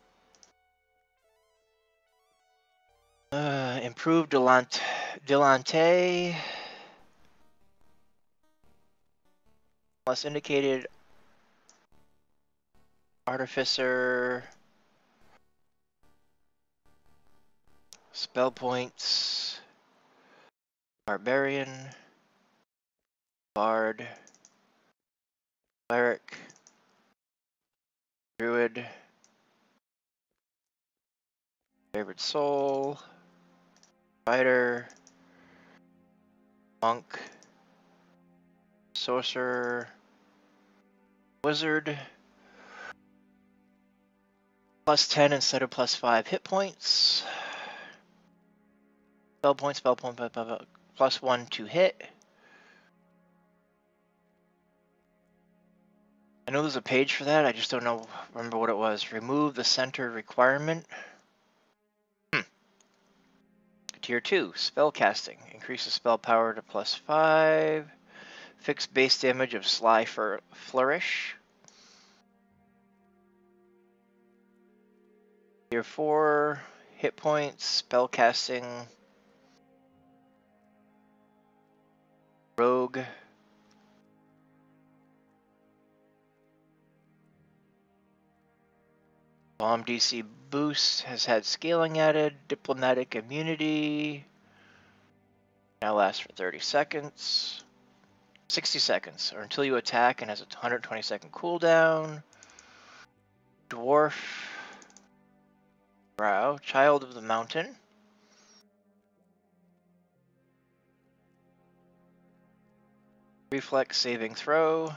[SPEAKER 2] Uh, improved Delante. Delante. Unless indicated. Artificer. Spell points. Barbarian. Bard. Cleric. Druid. Favorite Soul. Fighter. Monk. Sorcerer. Wizard. Plus ten instead of plus five hit points. Spell point, spell point, blah, blah, blah. Plus one to hit. I know there's a page for that, I just don't know, remember what it was. Remove the center requirement. Hmm. Tier two, spell casting. Increases spell power to plus five. Fixed base damage of Sly for Flourish. Tier four, hit points, spell casting. Rogue. Bomb D C boost has had scaling added. Diplomatic immunity. Now lasts for thirty seconds. sixty seconds, or until you attack and has a one hundred twenty second cooldown. Dwarf. Brow. Child of the Mountain. Reflex saving throw.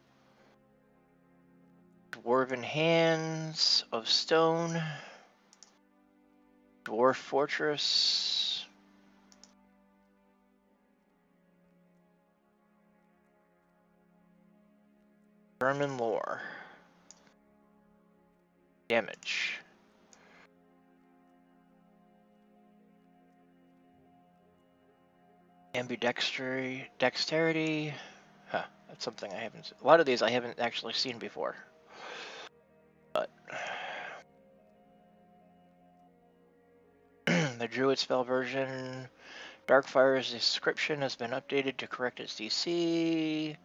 [SPEAKER 2] Dwarven Hands of Stone. Dwarf Fortress. Vermin Lore. Damage. Ambidexterity. Dexterity. Huh, that's something I haven't... A lot of these I haven't actually seen before. But... the Druid spell version. Darkfire's description has been updated to correct its D C.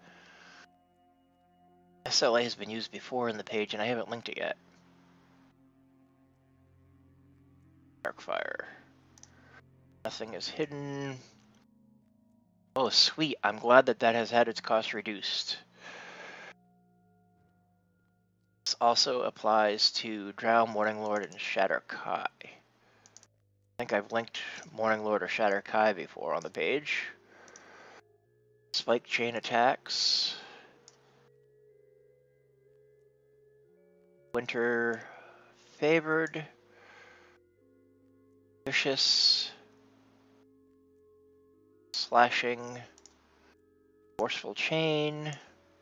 [SPEAKER 2] S L A has been used before in the page and I haven't linked it yet. Darkfire. Nothing is hidden. Oh, sweet. I'm glad that that has had its cost reduced. This also applies to Drow, Morning Lord, and Shatter Kai. I think I've linked Morning Lord or Shatter Kai before on the page. Spike chain attacks. Winter favored. Vicious. Slashing. Forceful chain.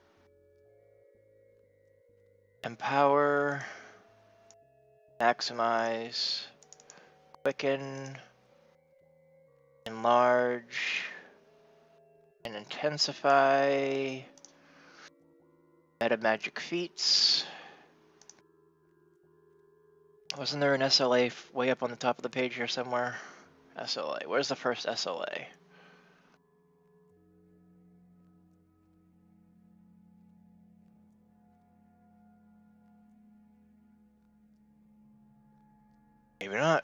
[SPEAKER 2] Empower. Maximize. Quicken. Enlarge. And intensify. Meta magic feats. Wasn't there an S L A way up on the top of the page here somewhere? S L A. Where's the first S L A? Maybe not.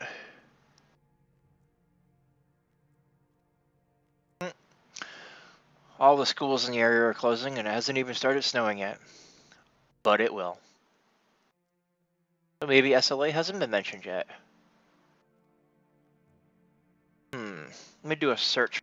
[SPEAKER 2] All the schools in the area are closing and it hasn't even started snowing yet. But it will. So maybe S L A hasn't been mentioned yet. Hmm. Let me do a search.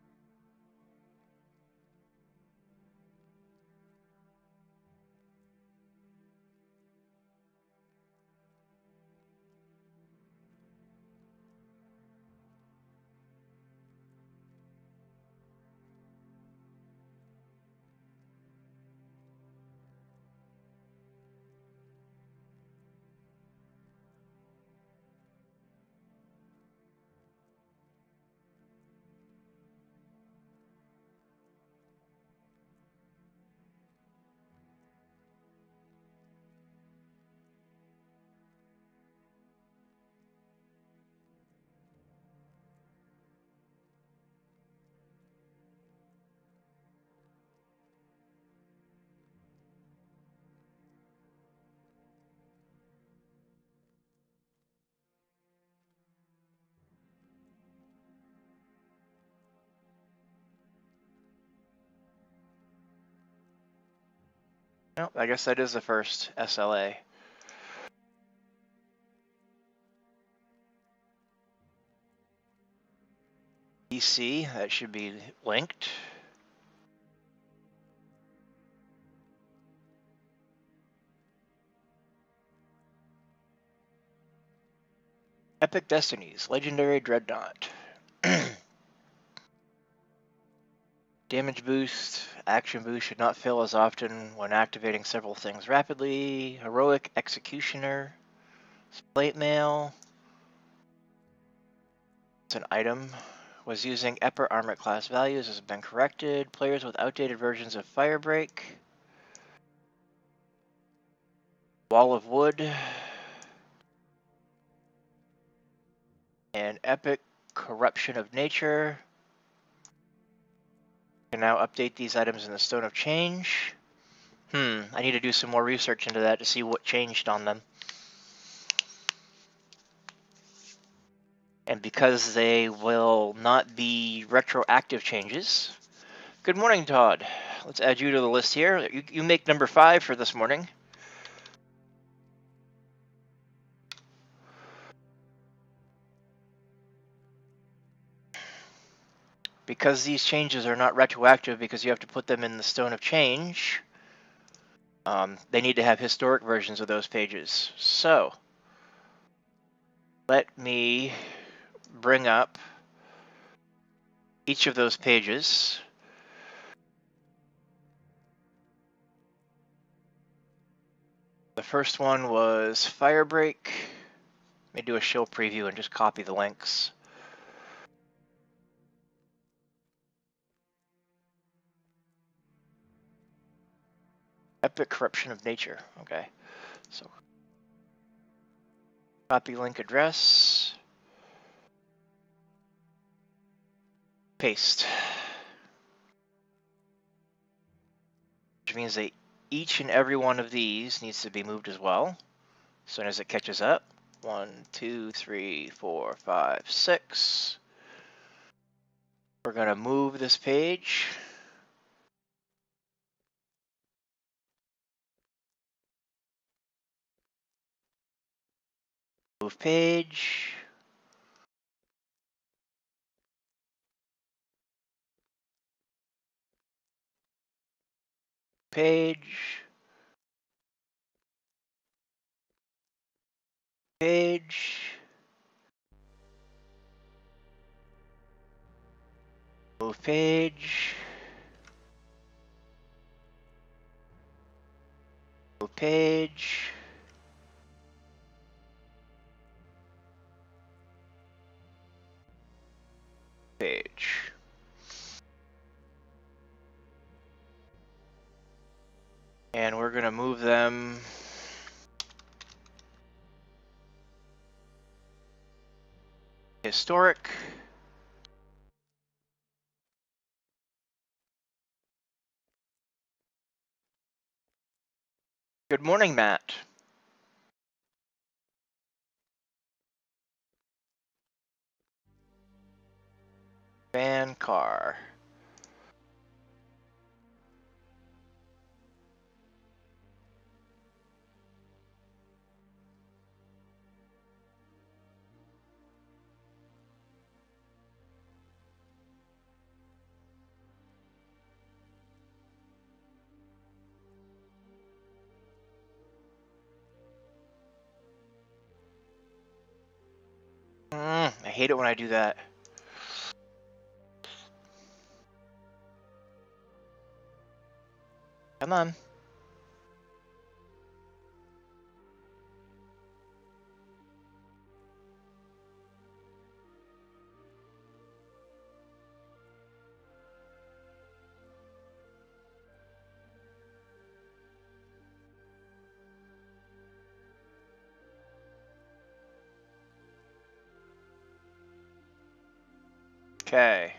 [SPEAKER 2] No, I guess that is the first S L A. D C, that should be linked. Epic Destinies, Legendary Dreadnought. Damage boost, action boost should not fail as often when activating several things rapidly. Heroic Executioner, Plate Mail. It's an item. Was using Epper armor class values has been corrected. Players with outdated versions of Firebreak. Wall of Wood. And Epic Corruption of Nature. Can now update these items in the Stone of Change. Hmm, I need to do some more research into that to see what changed on them. And because they will not be retroactive changes. Good morning, Todd. Let's add you to the list here. You, you make number five for this morning. Because these changes are not retroactive because you have to put them in the Stone of Change, um, they need to have historic versions of those pages. So, let me bring up each of those pages. The first one was Firebreak. Let me do a show preview and just copy the links. Epic Corruption of Nature. Okay, so copy link address. Paste. Which means that each and every one of these needs to be moved as well. As soon as it catches up. One, two, three, four, five, six. We're going to move this page. Move page. Page. Page. Move page. Move page. Page. And we're going to move them historic. Good morning, Matt. Van car. Mm, I hate it when I do that. Come on. Okay.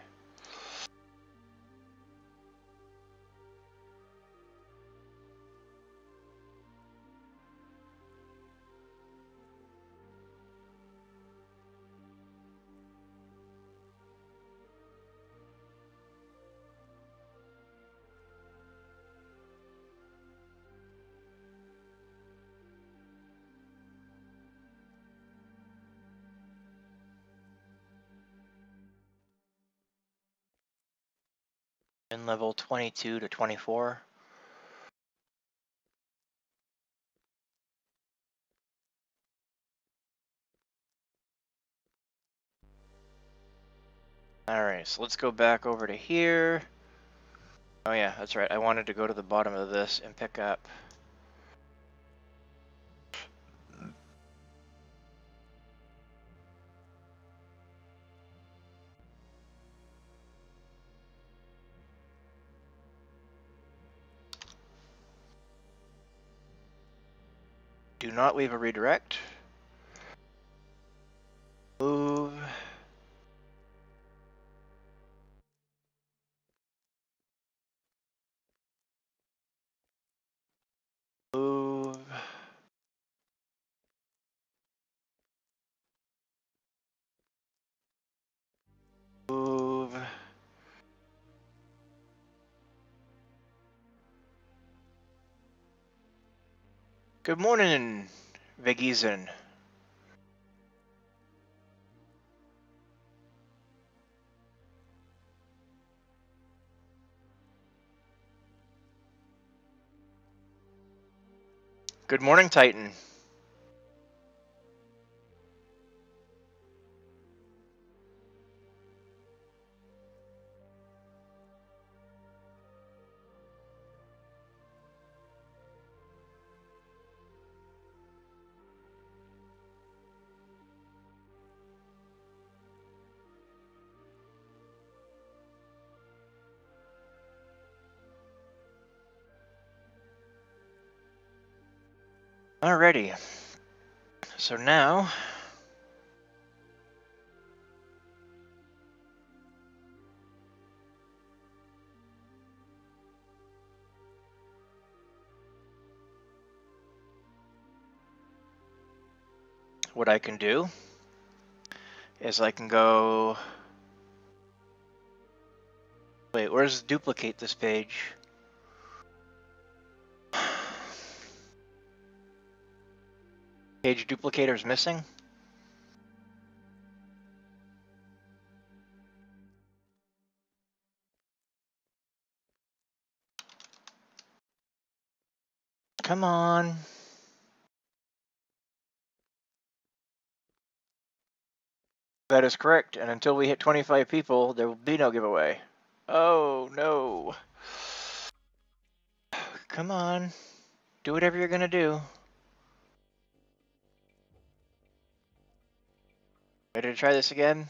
[SPEAKER 2] in level twenty-two to twenty-four. Alright, so let's go back over to here. Oh yeah, that's right. I wanted to go to the bottom of this and pick up. Do not leave a redirect. Move. Move. Move. Good morning, Veggiesen. Good morning, Titan. Alrighty. So now what I can do is I can go. Wait, where's duplicate this page? Page duplicator's missing. Come on. That is correct, and until we hit twenty-five people, there will be no giveaway. Oh, no. Come on. Do whatever you're gonna do. Ready to try this again?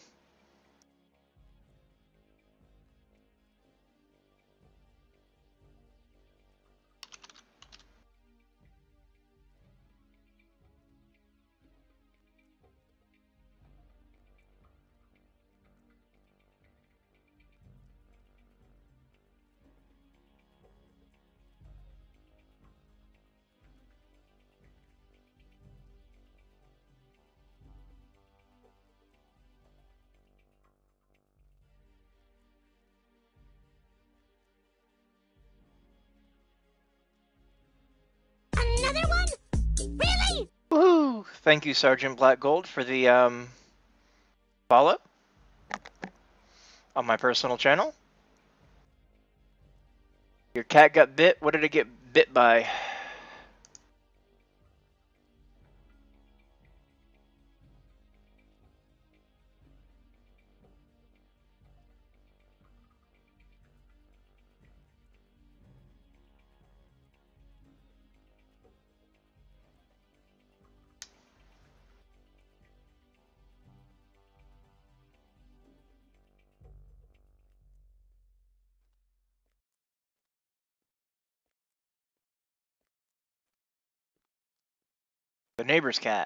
[SPEAKER 3] Another one? Really?
[SPEAKER 2] Woohoo! Thank you, Sergeant Black Gold, for the um, follow on my personal channel. Your cat got bit. What did it get bit by? The neighbor's cat.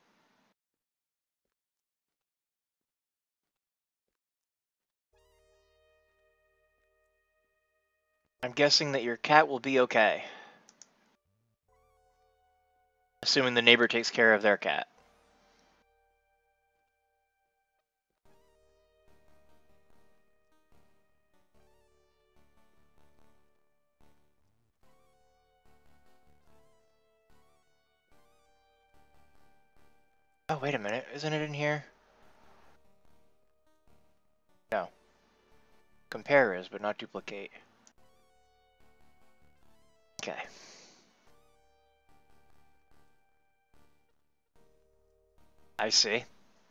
[SPEAKER 2] I'm guessing that your cat will be okay. Assuming the neighbor takes care of their cat. Oh, wait a minute. Isn't it in here? No. compare is, but not duplicate. Okay. I see.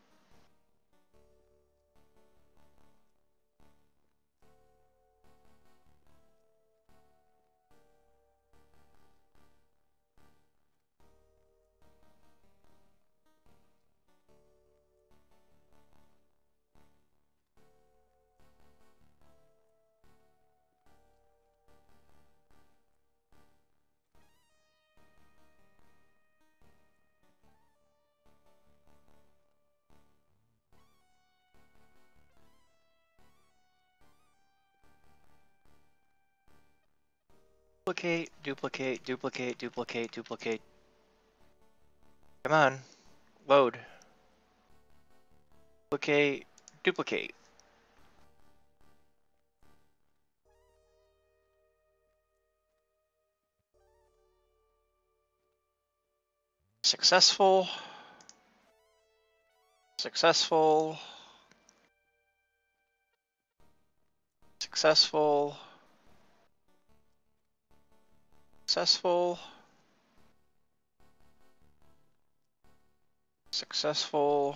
[SPEAKER 2] Duplicate, duplicate, duplicate, duplicate, duplicate. Come on, load. Duplicate, duplicate. Successful. Successful. Successful. Successful. Successful.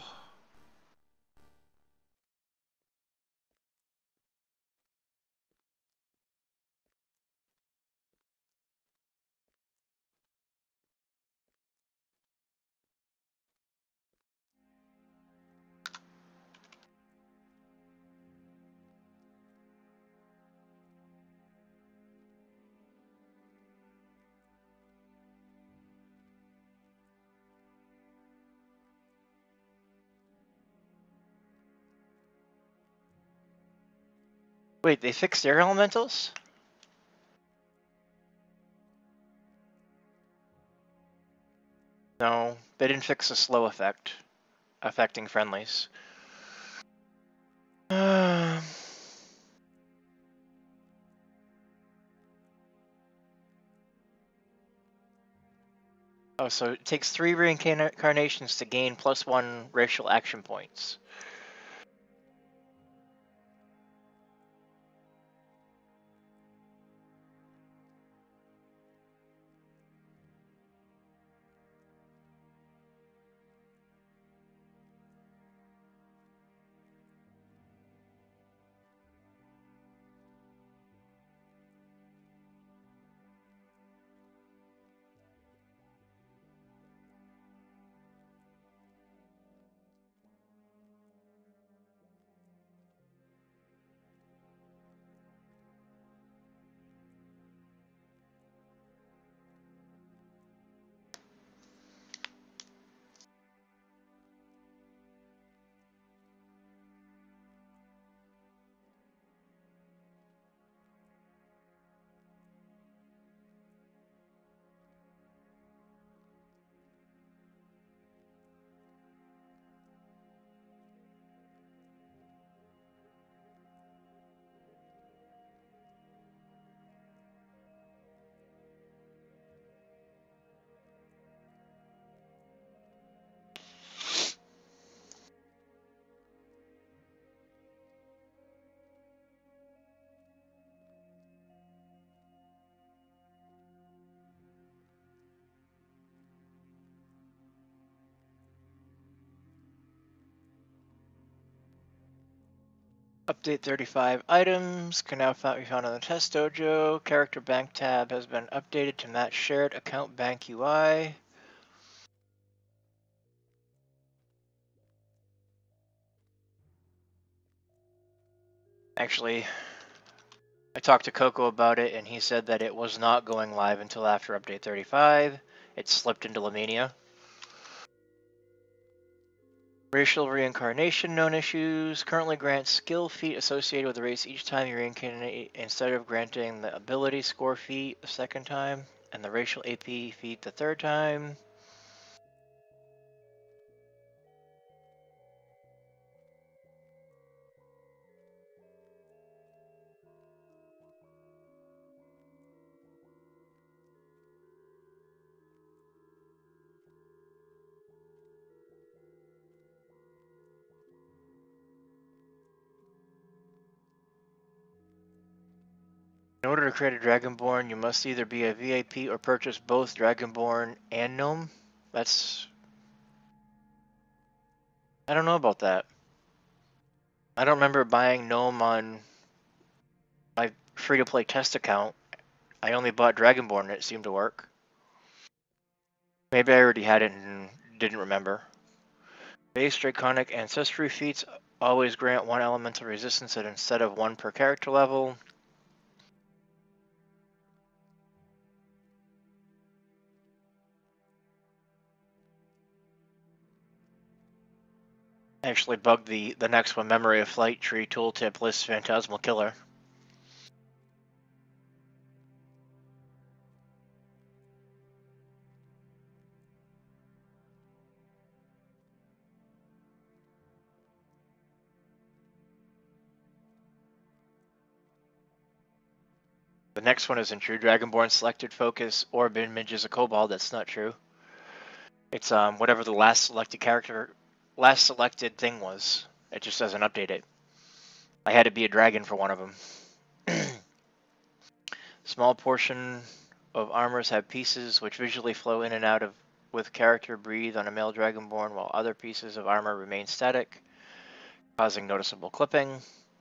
[SPEAKER 2] Wait, they fixed their elementals? No, they didn't fix the slow effect, affecting friendlies. Uh, oh, so it takes three reincarnations to gain plus one racial action points. Update thirty-five items can now be found on the test dojo. Character bank tab has been updated to match shared account bank U I. Actually, I talked to Coco about it and he said that it was not going live until after update thirty-five. It slipped into Lamania. Racial reincarnation, known issues. Currently grants skill feat associated with the race each time you reincarnate instead of granting the ability score feat the second time and the racial A P feat the third time. In order to create a Dragonborn, you must either be a V I P or purchase both Dragonborn and Gnome. That's... I don't know about that. I don't remember buying Gnome on my free-to-play test account. I only bought Dragonborn and it seemed to work. Maybe I already had it and didn't remember. Base Draconic Ancestry feats always grant one elemental resistance instead of one per character level. Actually bugged the, the next one, Memory of Flight Tree Tooltip lists Phantasmal Killer. The next one isn't true. Dragonborn selected focus orb image is a kobold. That's not true. It's um whatever the last selected character, last selected thing was. It just doesn't update it. I had to be a dragon for one of them. Small portion of armors have pieces which visually flow in and out of with character breathe on a male Dragonborn, while other pieces of armor remain static, causing noticeable clipping.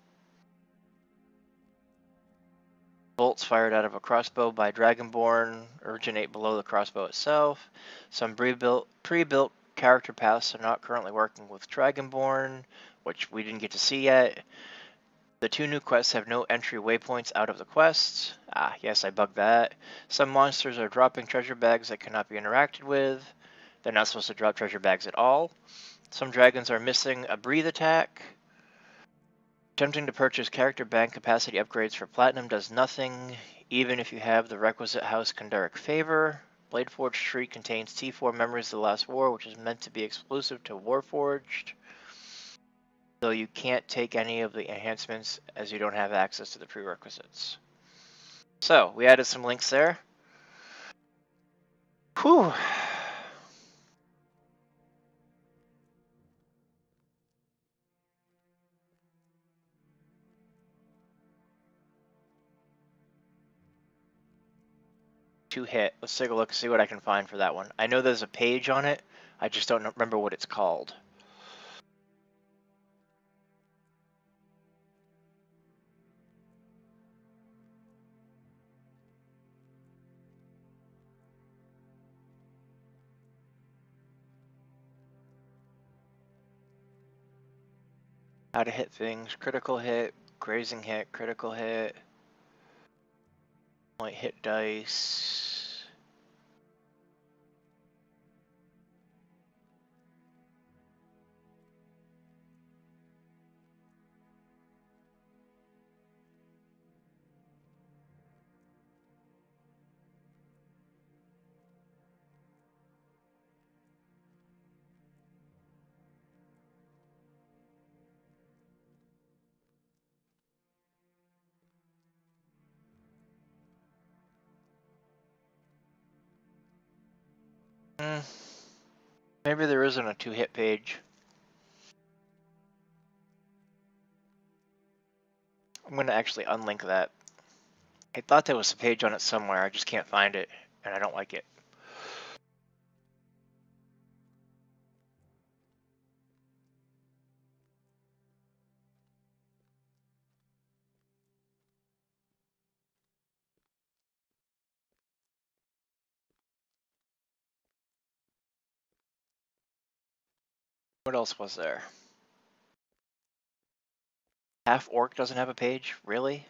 [SPEAKER 2] Bolts fired out of a crossbow by Dragonborn originate below the crossbow itself. Some pre-built pre-built character paths are not currently working with Dragonborn, which we didn't get to see yet. The two new quests have no entry waypoints out of the quests. Ah, yes, I bugged that. Some monsters are dropping treasure bags that cannot be interacted with. They're not supposed to drop treasure bags at all. Some dragons are missing a breathe attack. Attempting to purchase character bank capacity upgrades for Platinum does nothing, even if you have the requisite House Kandaric favor. Bladeforged Tree contains T four Memories of the Last War, which is meant to be exclusive to Warforged. So you can't take any of the enhancements as you don't have access to the prerequisites. So, we added some links there. Whew. Two hit. Let's take a look and see what I can find for that one. I know there's a page on it. I just don't remember what it's called. How to hit things. Critical hit, grazing hit, critical hit. Point hit dice. Hmm. Maybe there isn't a two-hit page. I'm going to actually unlink that. I thought there was a page on it somewhere. I just can't find it, and I don't like it. What else was there? Half Orc doesn't have a page? Really?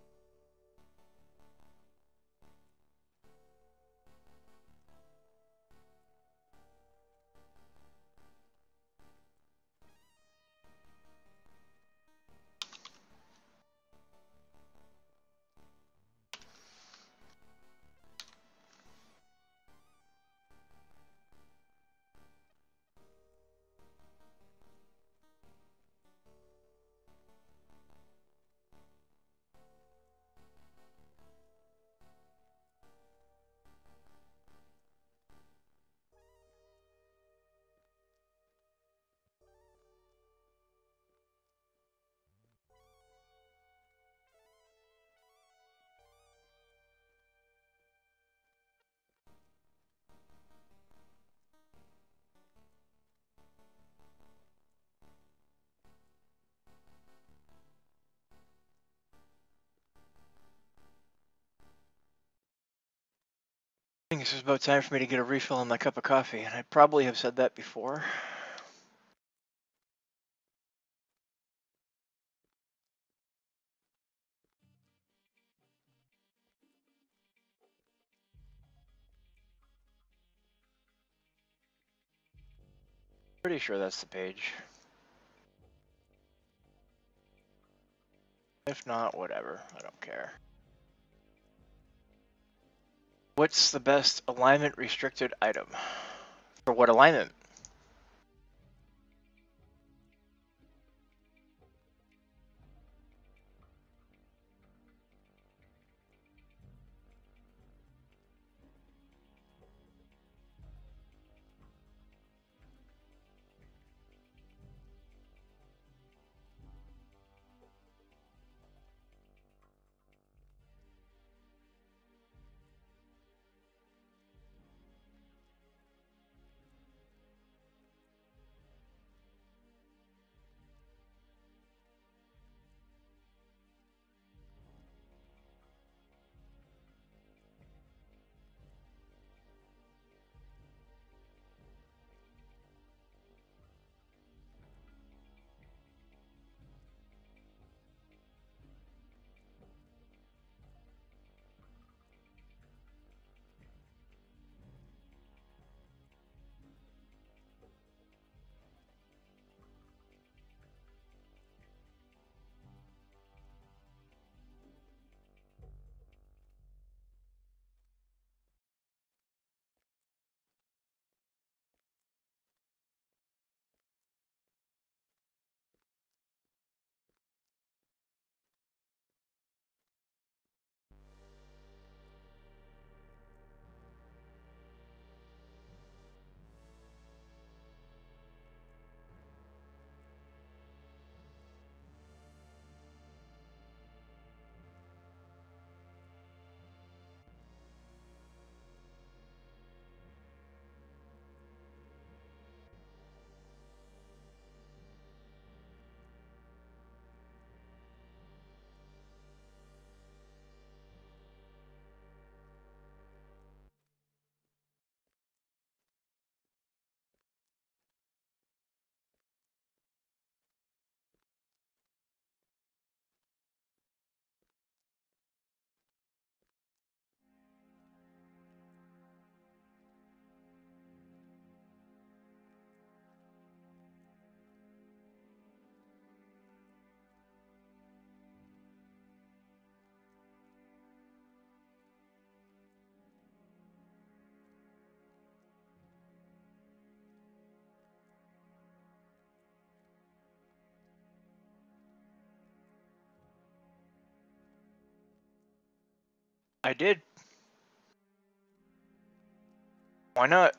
[SPEAKER 2] I think it's about time for me to get a refill on my cup of coffee, and I probably have said that before. Pretty sure that's the page. If not, whatever. I don't care. What's the best alignment restricted item? For what alignment? I did. Why not?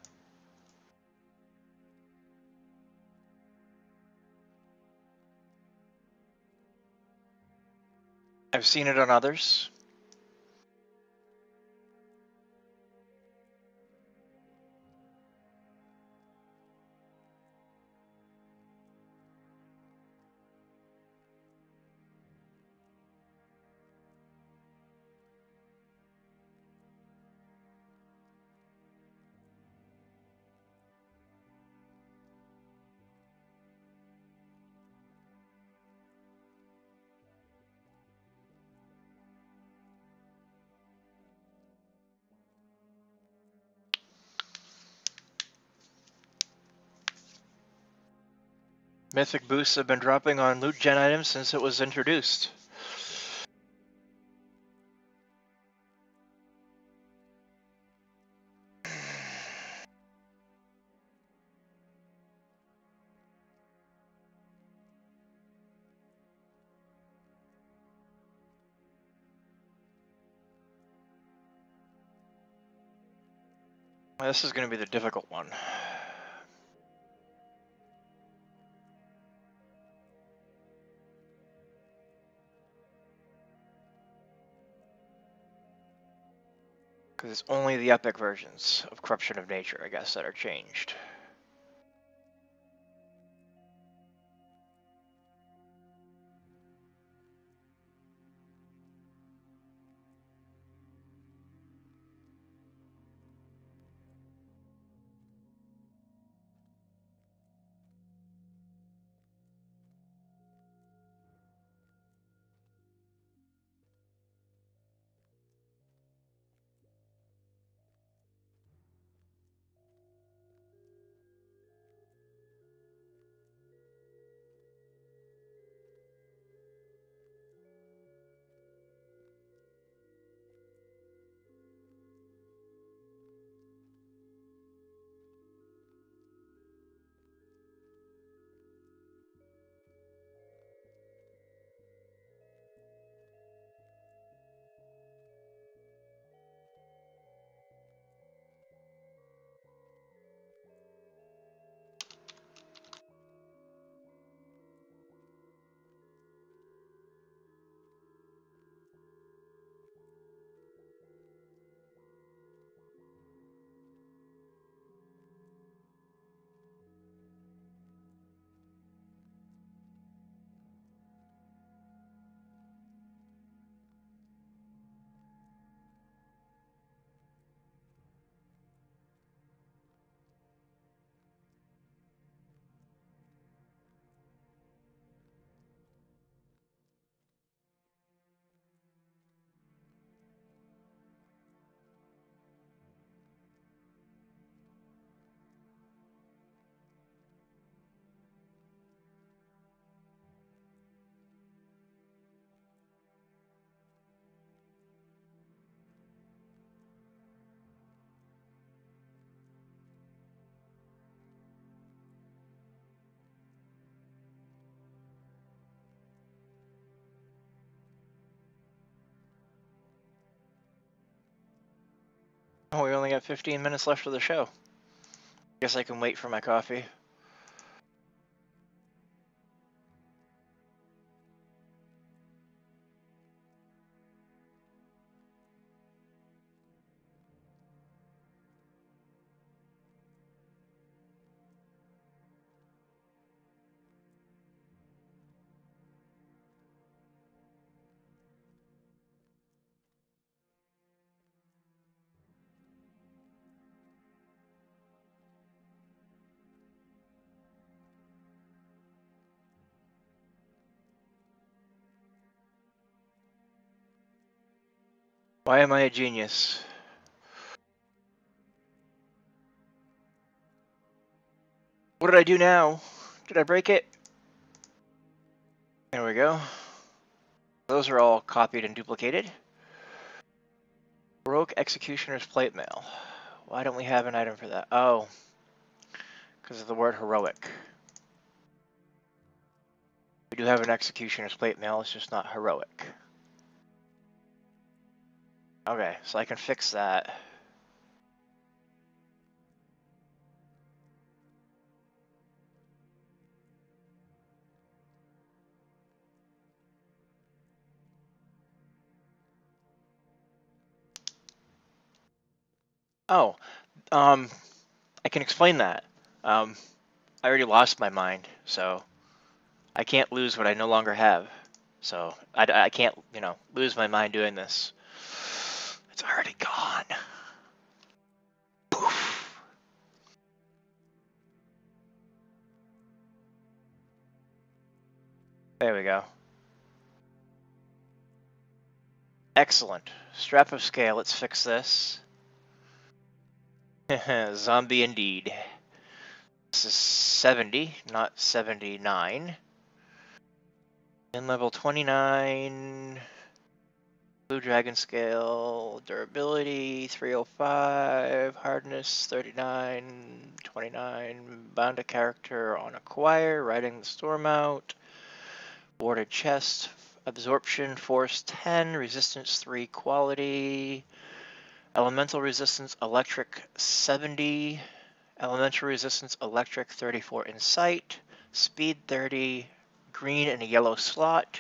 [SPEAKER 2] I've seen it on others. Mythic boosts have been dropping on loot gen items since it was introduced. This is going to be the difficult one. Because it's only the epic versions of Corruption of Nature, I guess, that are changed. Oh, we only got fifteen minutes left of the show. Guess I can wait for my coffee. Why am I a genius? What did I do now? Did I break it? There we go. Those are all copied and duplicated. Broke Executioner's Plate Mail. Why don't we have an item for that? Oh, because of the word heroic. We do have an Executioner's Plate Mail, it's just not heroic. Okay, so I can fix that. Oh, um, I can explain that. Um, I already lost my mind, so I can't lose what I no longer have. So I, I can't, you know, lose my mind doing this. It's already gone. Poof. There we go. Excellent. Strap of scale, let's fix this. Zombie indeed. This is seventy, not seventy-nine. And level twenty-nine, Blue Dragon Scale, Durability, three oh five, Hardness, thirty-nine, twenty-nine, Bound to Character on Acquire, Riding the Storm Out, Warded Chest, Absorption, Force ten, Resistance three, Quality, Elemental Resistance, Electric seventy, Elemental Resistance, Electric thirty-four, Insight, Speed thirty, green and a yellow slot.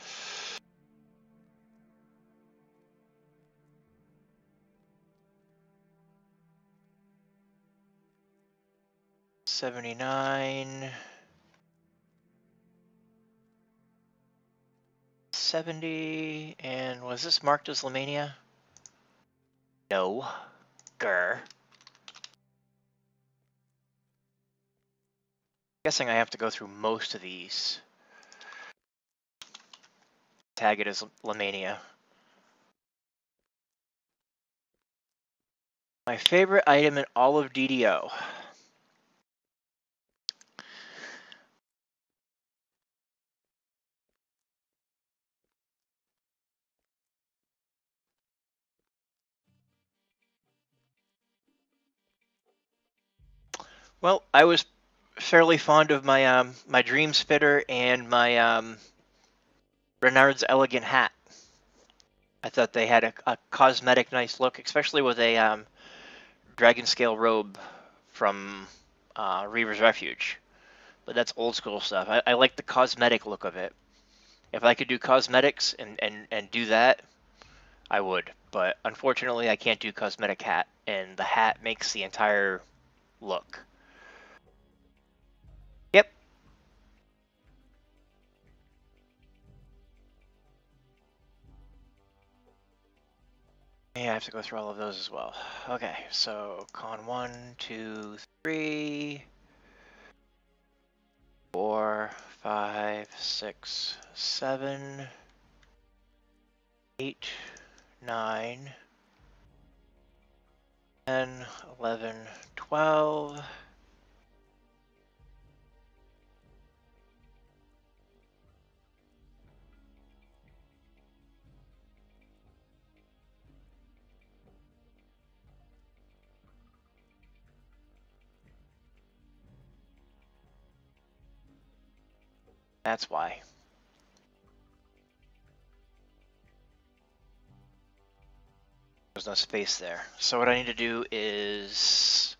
[SPEAKER 2] seventy-nine, seventy, and was this marked as Lamania? No. Grr. Guessing I have to go through most of these. Tag it as Lamania. My favorite item in all of D D O. Well, I was fairly fond of my um my Dream Spitter and my um Renard's Elegant Hat. I thought they had a, a cosmetic nice look, especially with a um Dragon Scale robe from uh, Reaver's Refuge. But that's old school stuff. I, I like the cosmetic look of it. If I could do cosmetics and, and, and do that, I would. But unfortunately, I can't do cosmetic hat, and the hat makes the entire look. Yep. Yeah, I have to go through all of those as well. Okay, so con one, two, three, four, five, six, seven, eight, nine, ten, eleven, twelve. That's why. There's no space there. So what I need to do is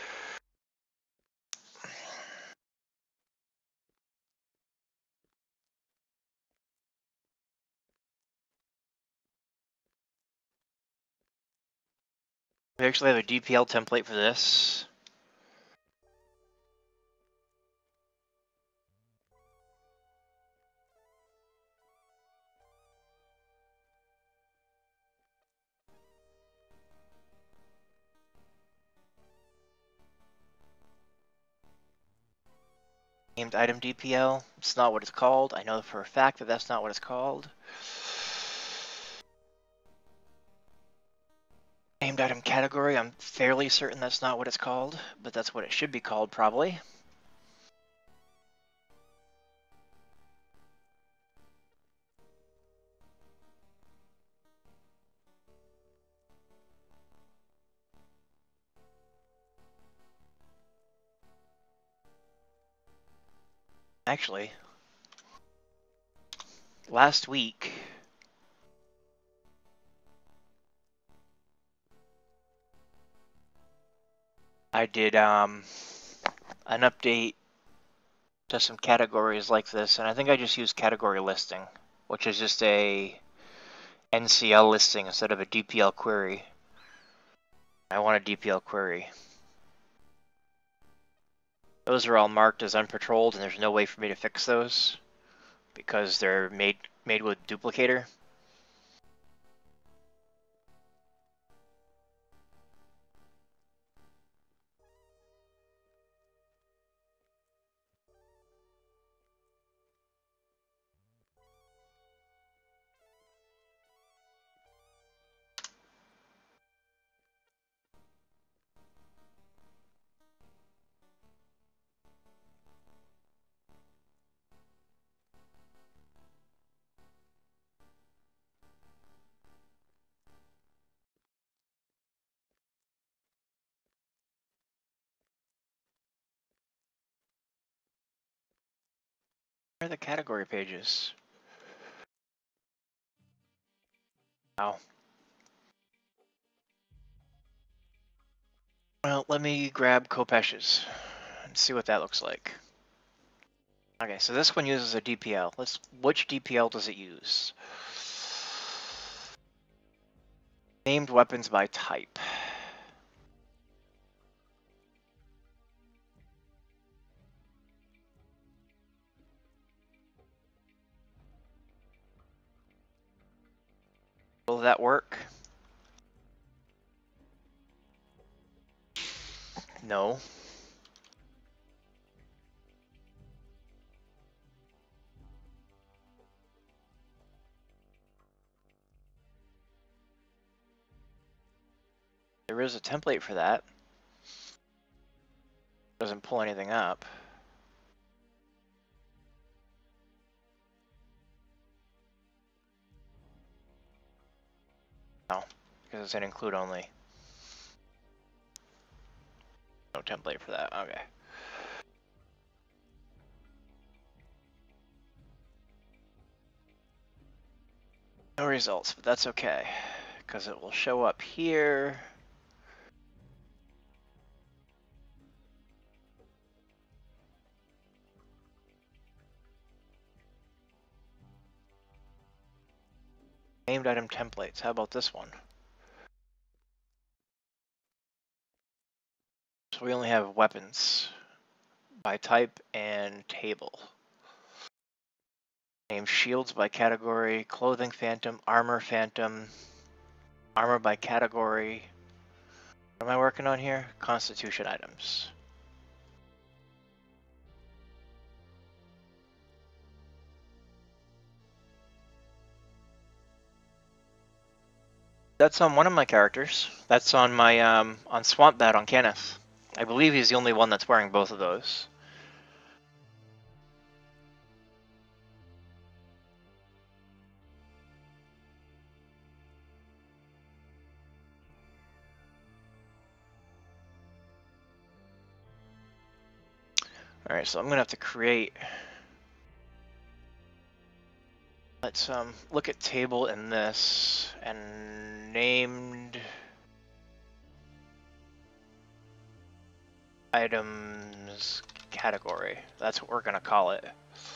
[SPEAKER 2] we actually have a D P L template for this. Named item D P L. It's not what it's called. I know for a fact that that's not what it's called. Named item category. I'm fairly certain that's not what it's called, but that's what it should be called probably. Actually, last week I did um, an update to some categories like this, and I think I just used category listing, which is just a N C L listing instead of a D P L query. I want a D P L query. Those are all marked as unpatrolled, and there's no way for me to fix those because they're made made with duplicator. Where are the category pages? Wow. Well, let me grab Kopesh's and see what that looks like. Okay, so this one uses a D P L. Let's. Which D P L does it use? Named weapons by type. Will that work? No. There is a template for that. Doesn't pull anything up. No, because it's an include only. No template for that. Okay. No results, but that's okay, because it will show up here. Named item templates. How about this one? So we only have weapons by type and table. Name shields by category, clothing phantom, armor phantom, armor by category. What am I working on here? Constitution items. That's on one of my characters. That's on my um on Swamp Bat on Kenneth. I believe he's the only one that's wearing both of those. Alright, so I'm gonna have to create. Let's um look at table in this and named items category. That's what we're gonna call it.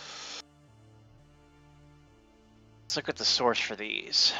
[SPEAKER 2] Let's look at the source for these.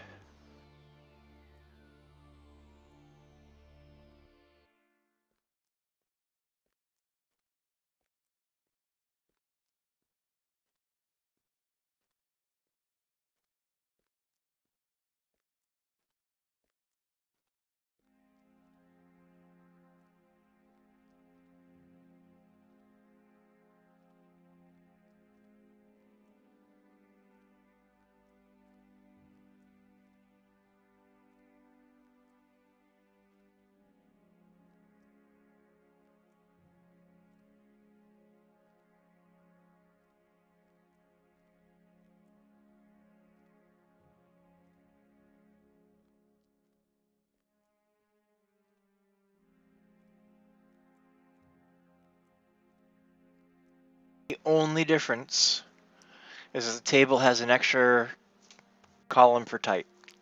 [SPEAKER 2] The only difference is that the table has an extra column for type.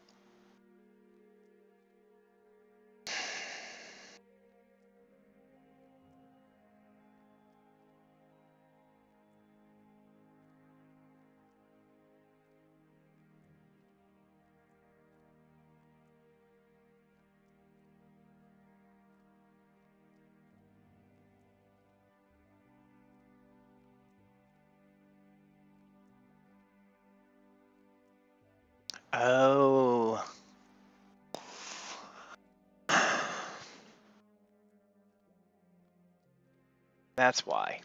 [SPEAKER 2] Oh. That's why.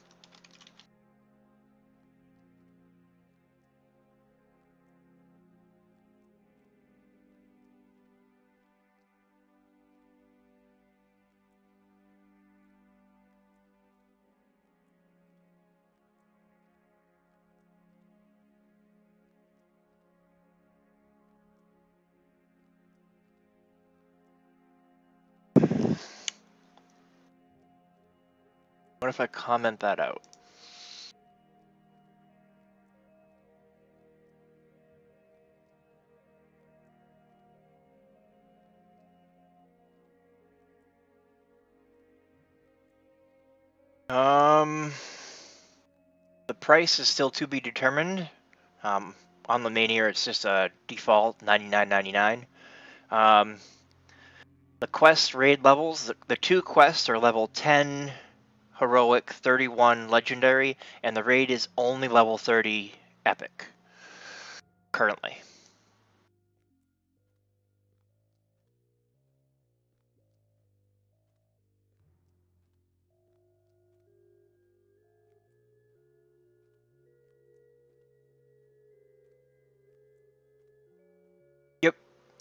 [SPEAKER 2] What if I comment that out? Um, the price is still to be determined. Um, on the Mania, it's just a default ninety-nine ninety-nine. Um, the quest raid levels, the, the two quests are level ten heroic, thirty-one legendary, and the raid is only level thirty epic currently. Yep.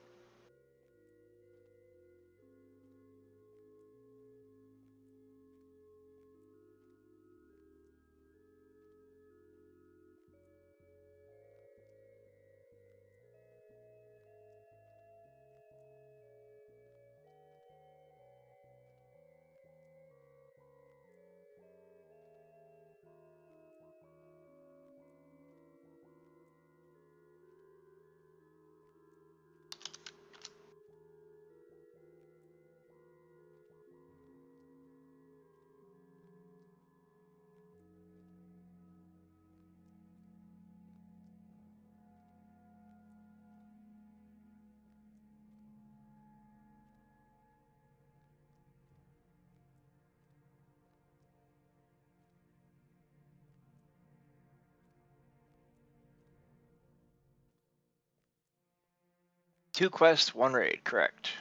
[SPEAKER 2] Two quests, one raid, correct.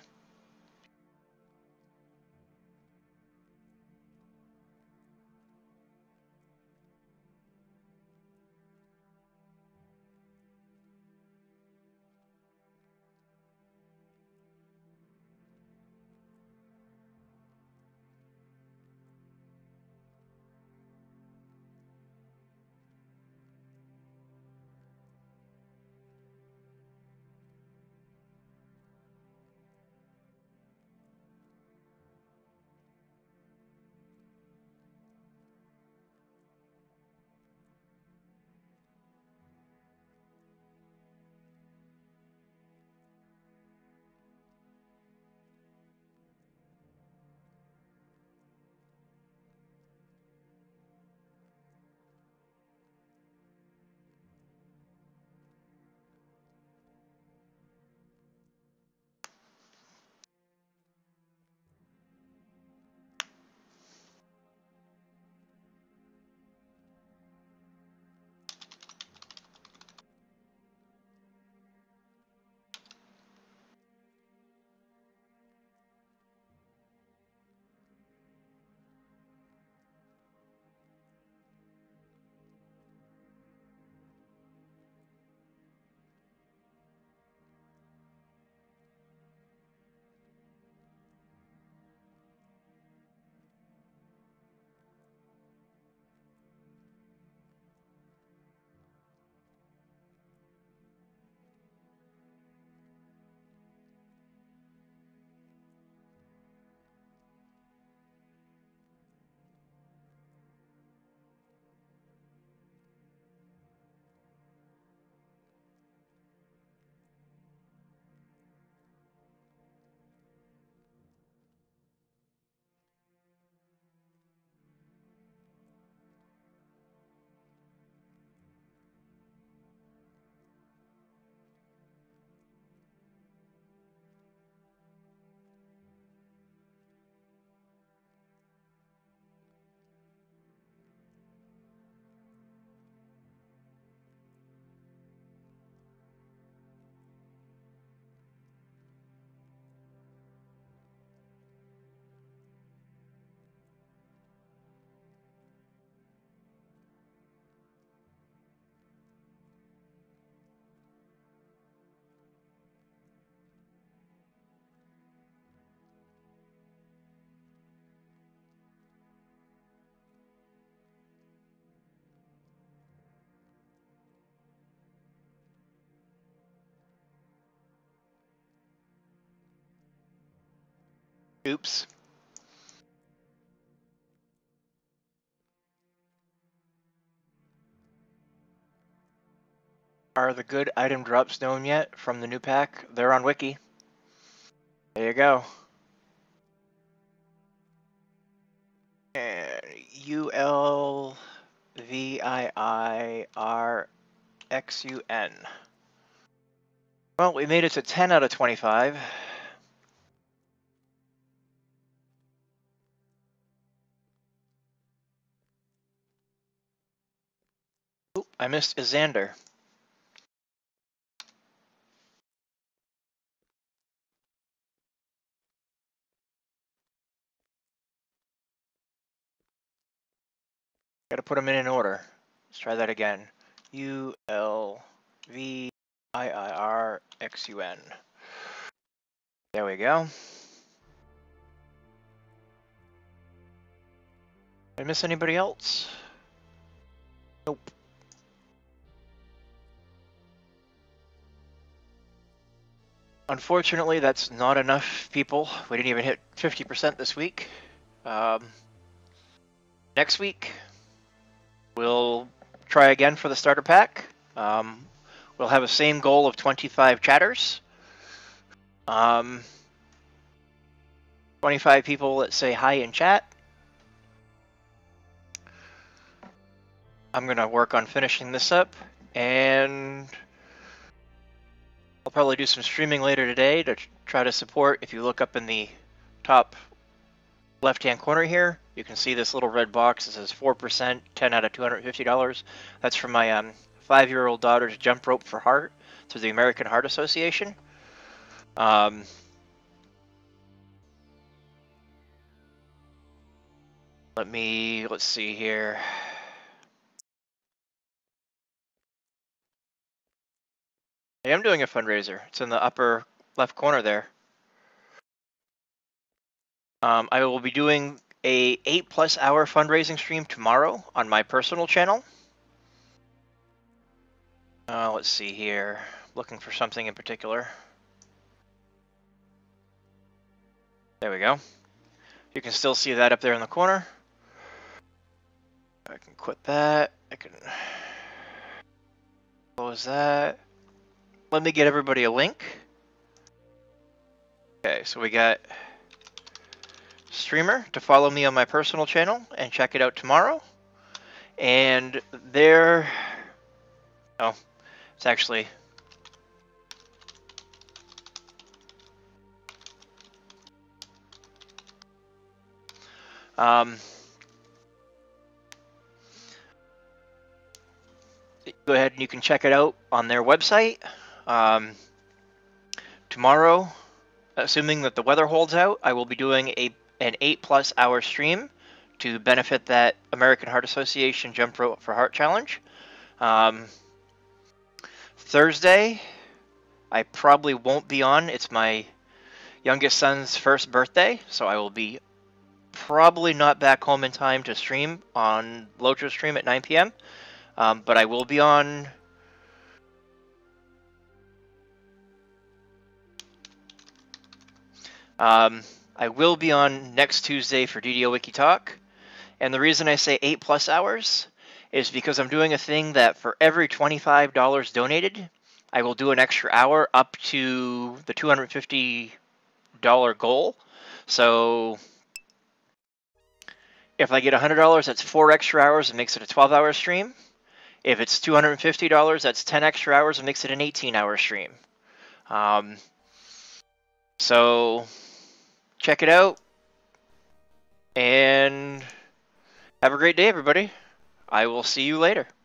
[SPEAKER 2] Oops. Are the good item drops known yet from the new pack? They're on Wiki. There you go. And you R X U N. Well, we made it to ten out of twenty-five. Oop, I missed Xander. Gotta put them in an order. Let's try that again. U L V I I R X U N. There we go. Did I miss anybody else? Nope. Unfortunately, that's not enough people. We didn't even hit fifty percent this week. Um, next week, we'll try again for the starter pack. Um, we'll have a same goal of twenty-five chatters. Um, twenty-five people that say hi in chat. I'm going to work on finishing this up, and I'll probably do some streaming later today to try to support. If you look up in the top left-hand corner here, you can see this little red box that says four percent, ten out of two hundred fifty dollars. That's from my um, five-year-old daughter's jump rope for heart through the American Heart Association. Um, let me, let's see here. I am doing a fundraiser. It's in the upper left corner there. Um, I will be doing a eight plus hour fundraising stream tomorrow on my personal channel. Uh, let's see here. Looking for something in particular. There we go. You can still see that up there in the corner. I can quit that. I can close that. Let me get everybody a link. Okay, so we got Streamer to follow me on my personal channel and check it out tomorrow. And there, oh, it's actually, um, go ahead and you can check it out on their website. Um, tomorrow, assuming that the weather holds out, I will be doing a an eight plus hour stream to benefit that American Heart Association Jump Rope for Heart Challenge. Um, Thursday, I probably won't be on. It's my youngest son's first birthday, so I will be probably not back home in time to stream on Lotra stream at nine P M Um, but I will be on. Um, I will be on next Tuesday for DDOwiki Talk, and the reason I say eight plus hours is because I'm doing a thing that for every twenty-five dollars donated, I will do an extra hour up to the two hundred fifty dollar goal. So if I get one hundred dollars, that's four extra hours and makes it a twelve hour stream. If it's two hundred fifty dollars, that's ten extra hours and makes it an eighteen hour stream. Um, so check it out, and have a great day, everybody. I will see you later.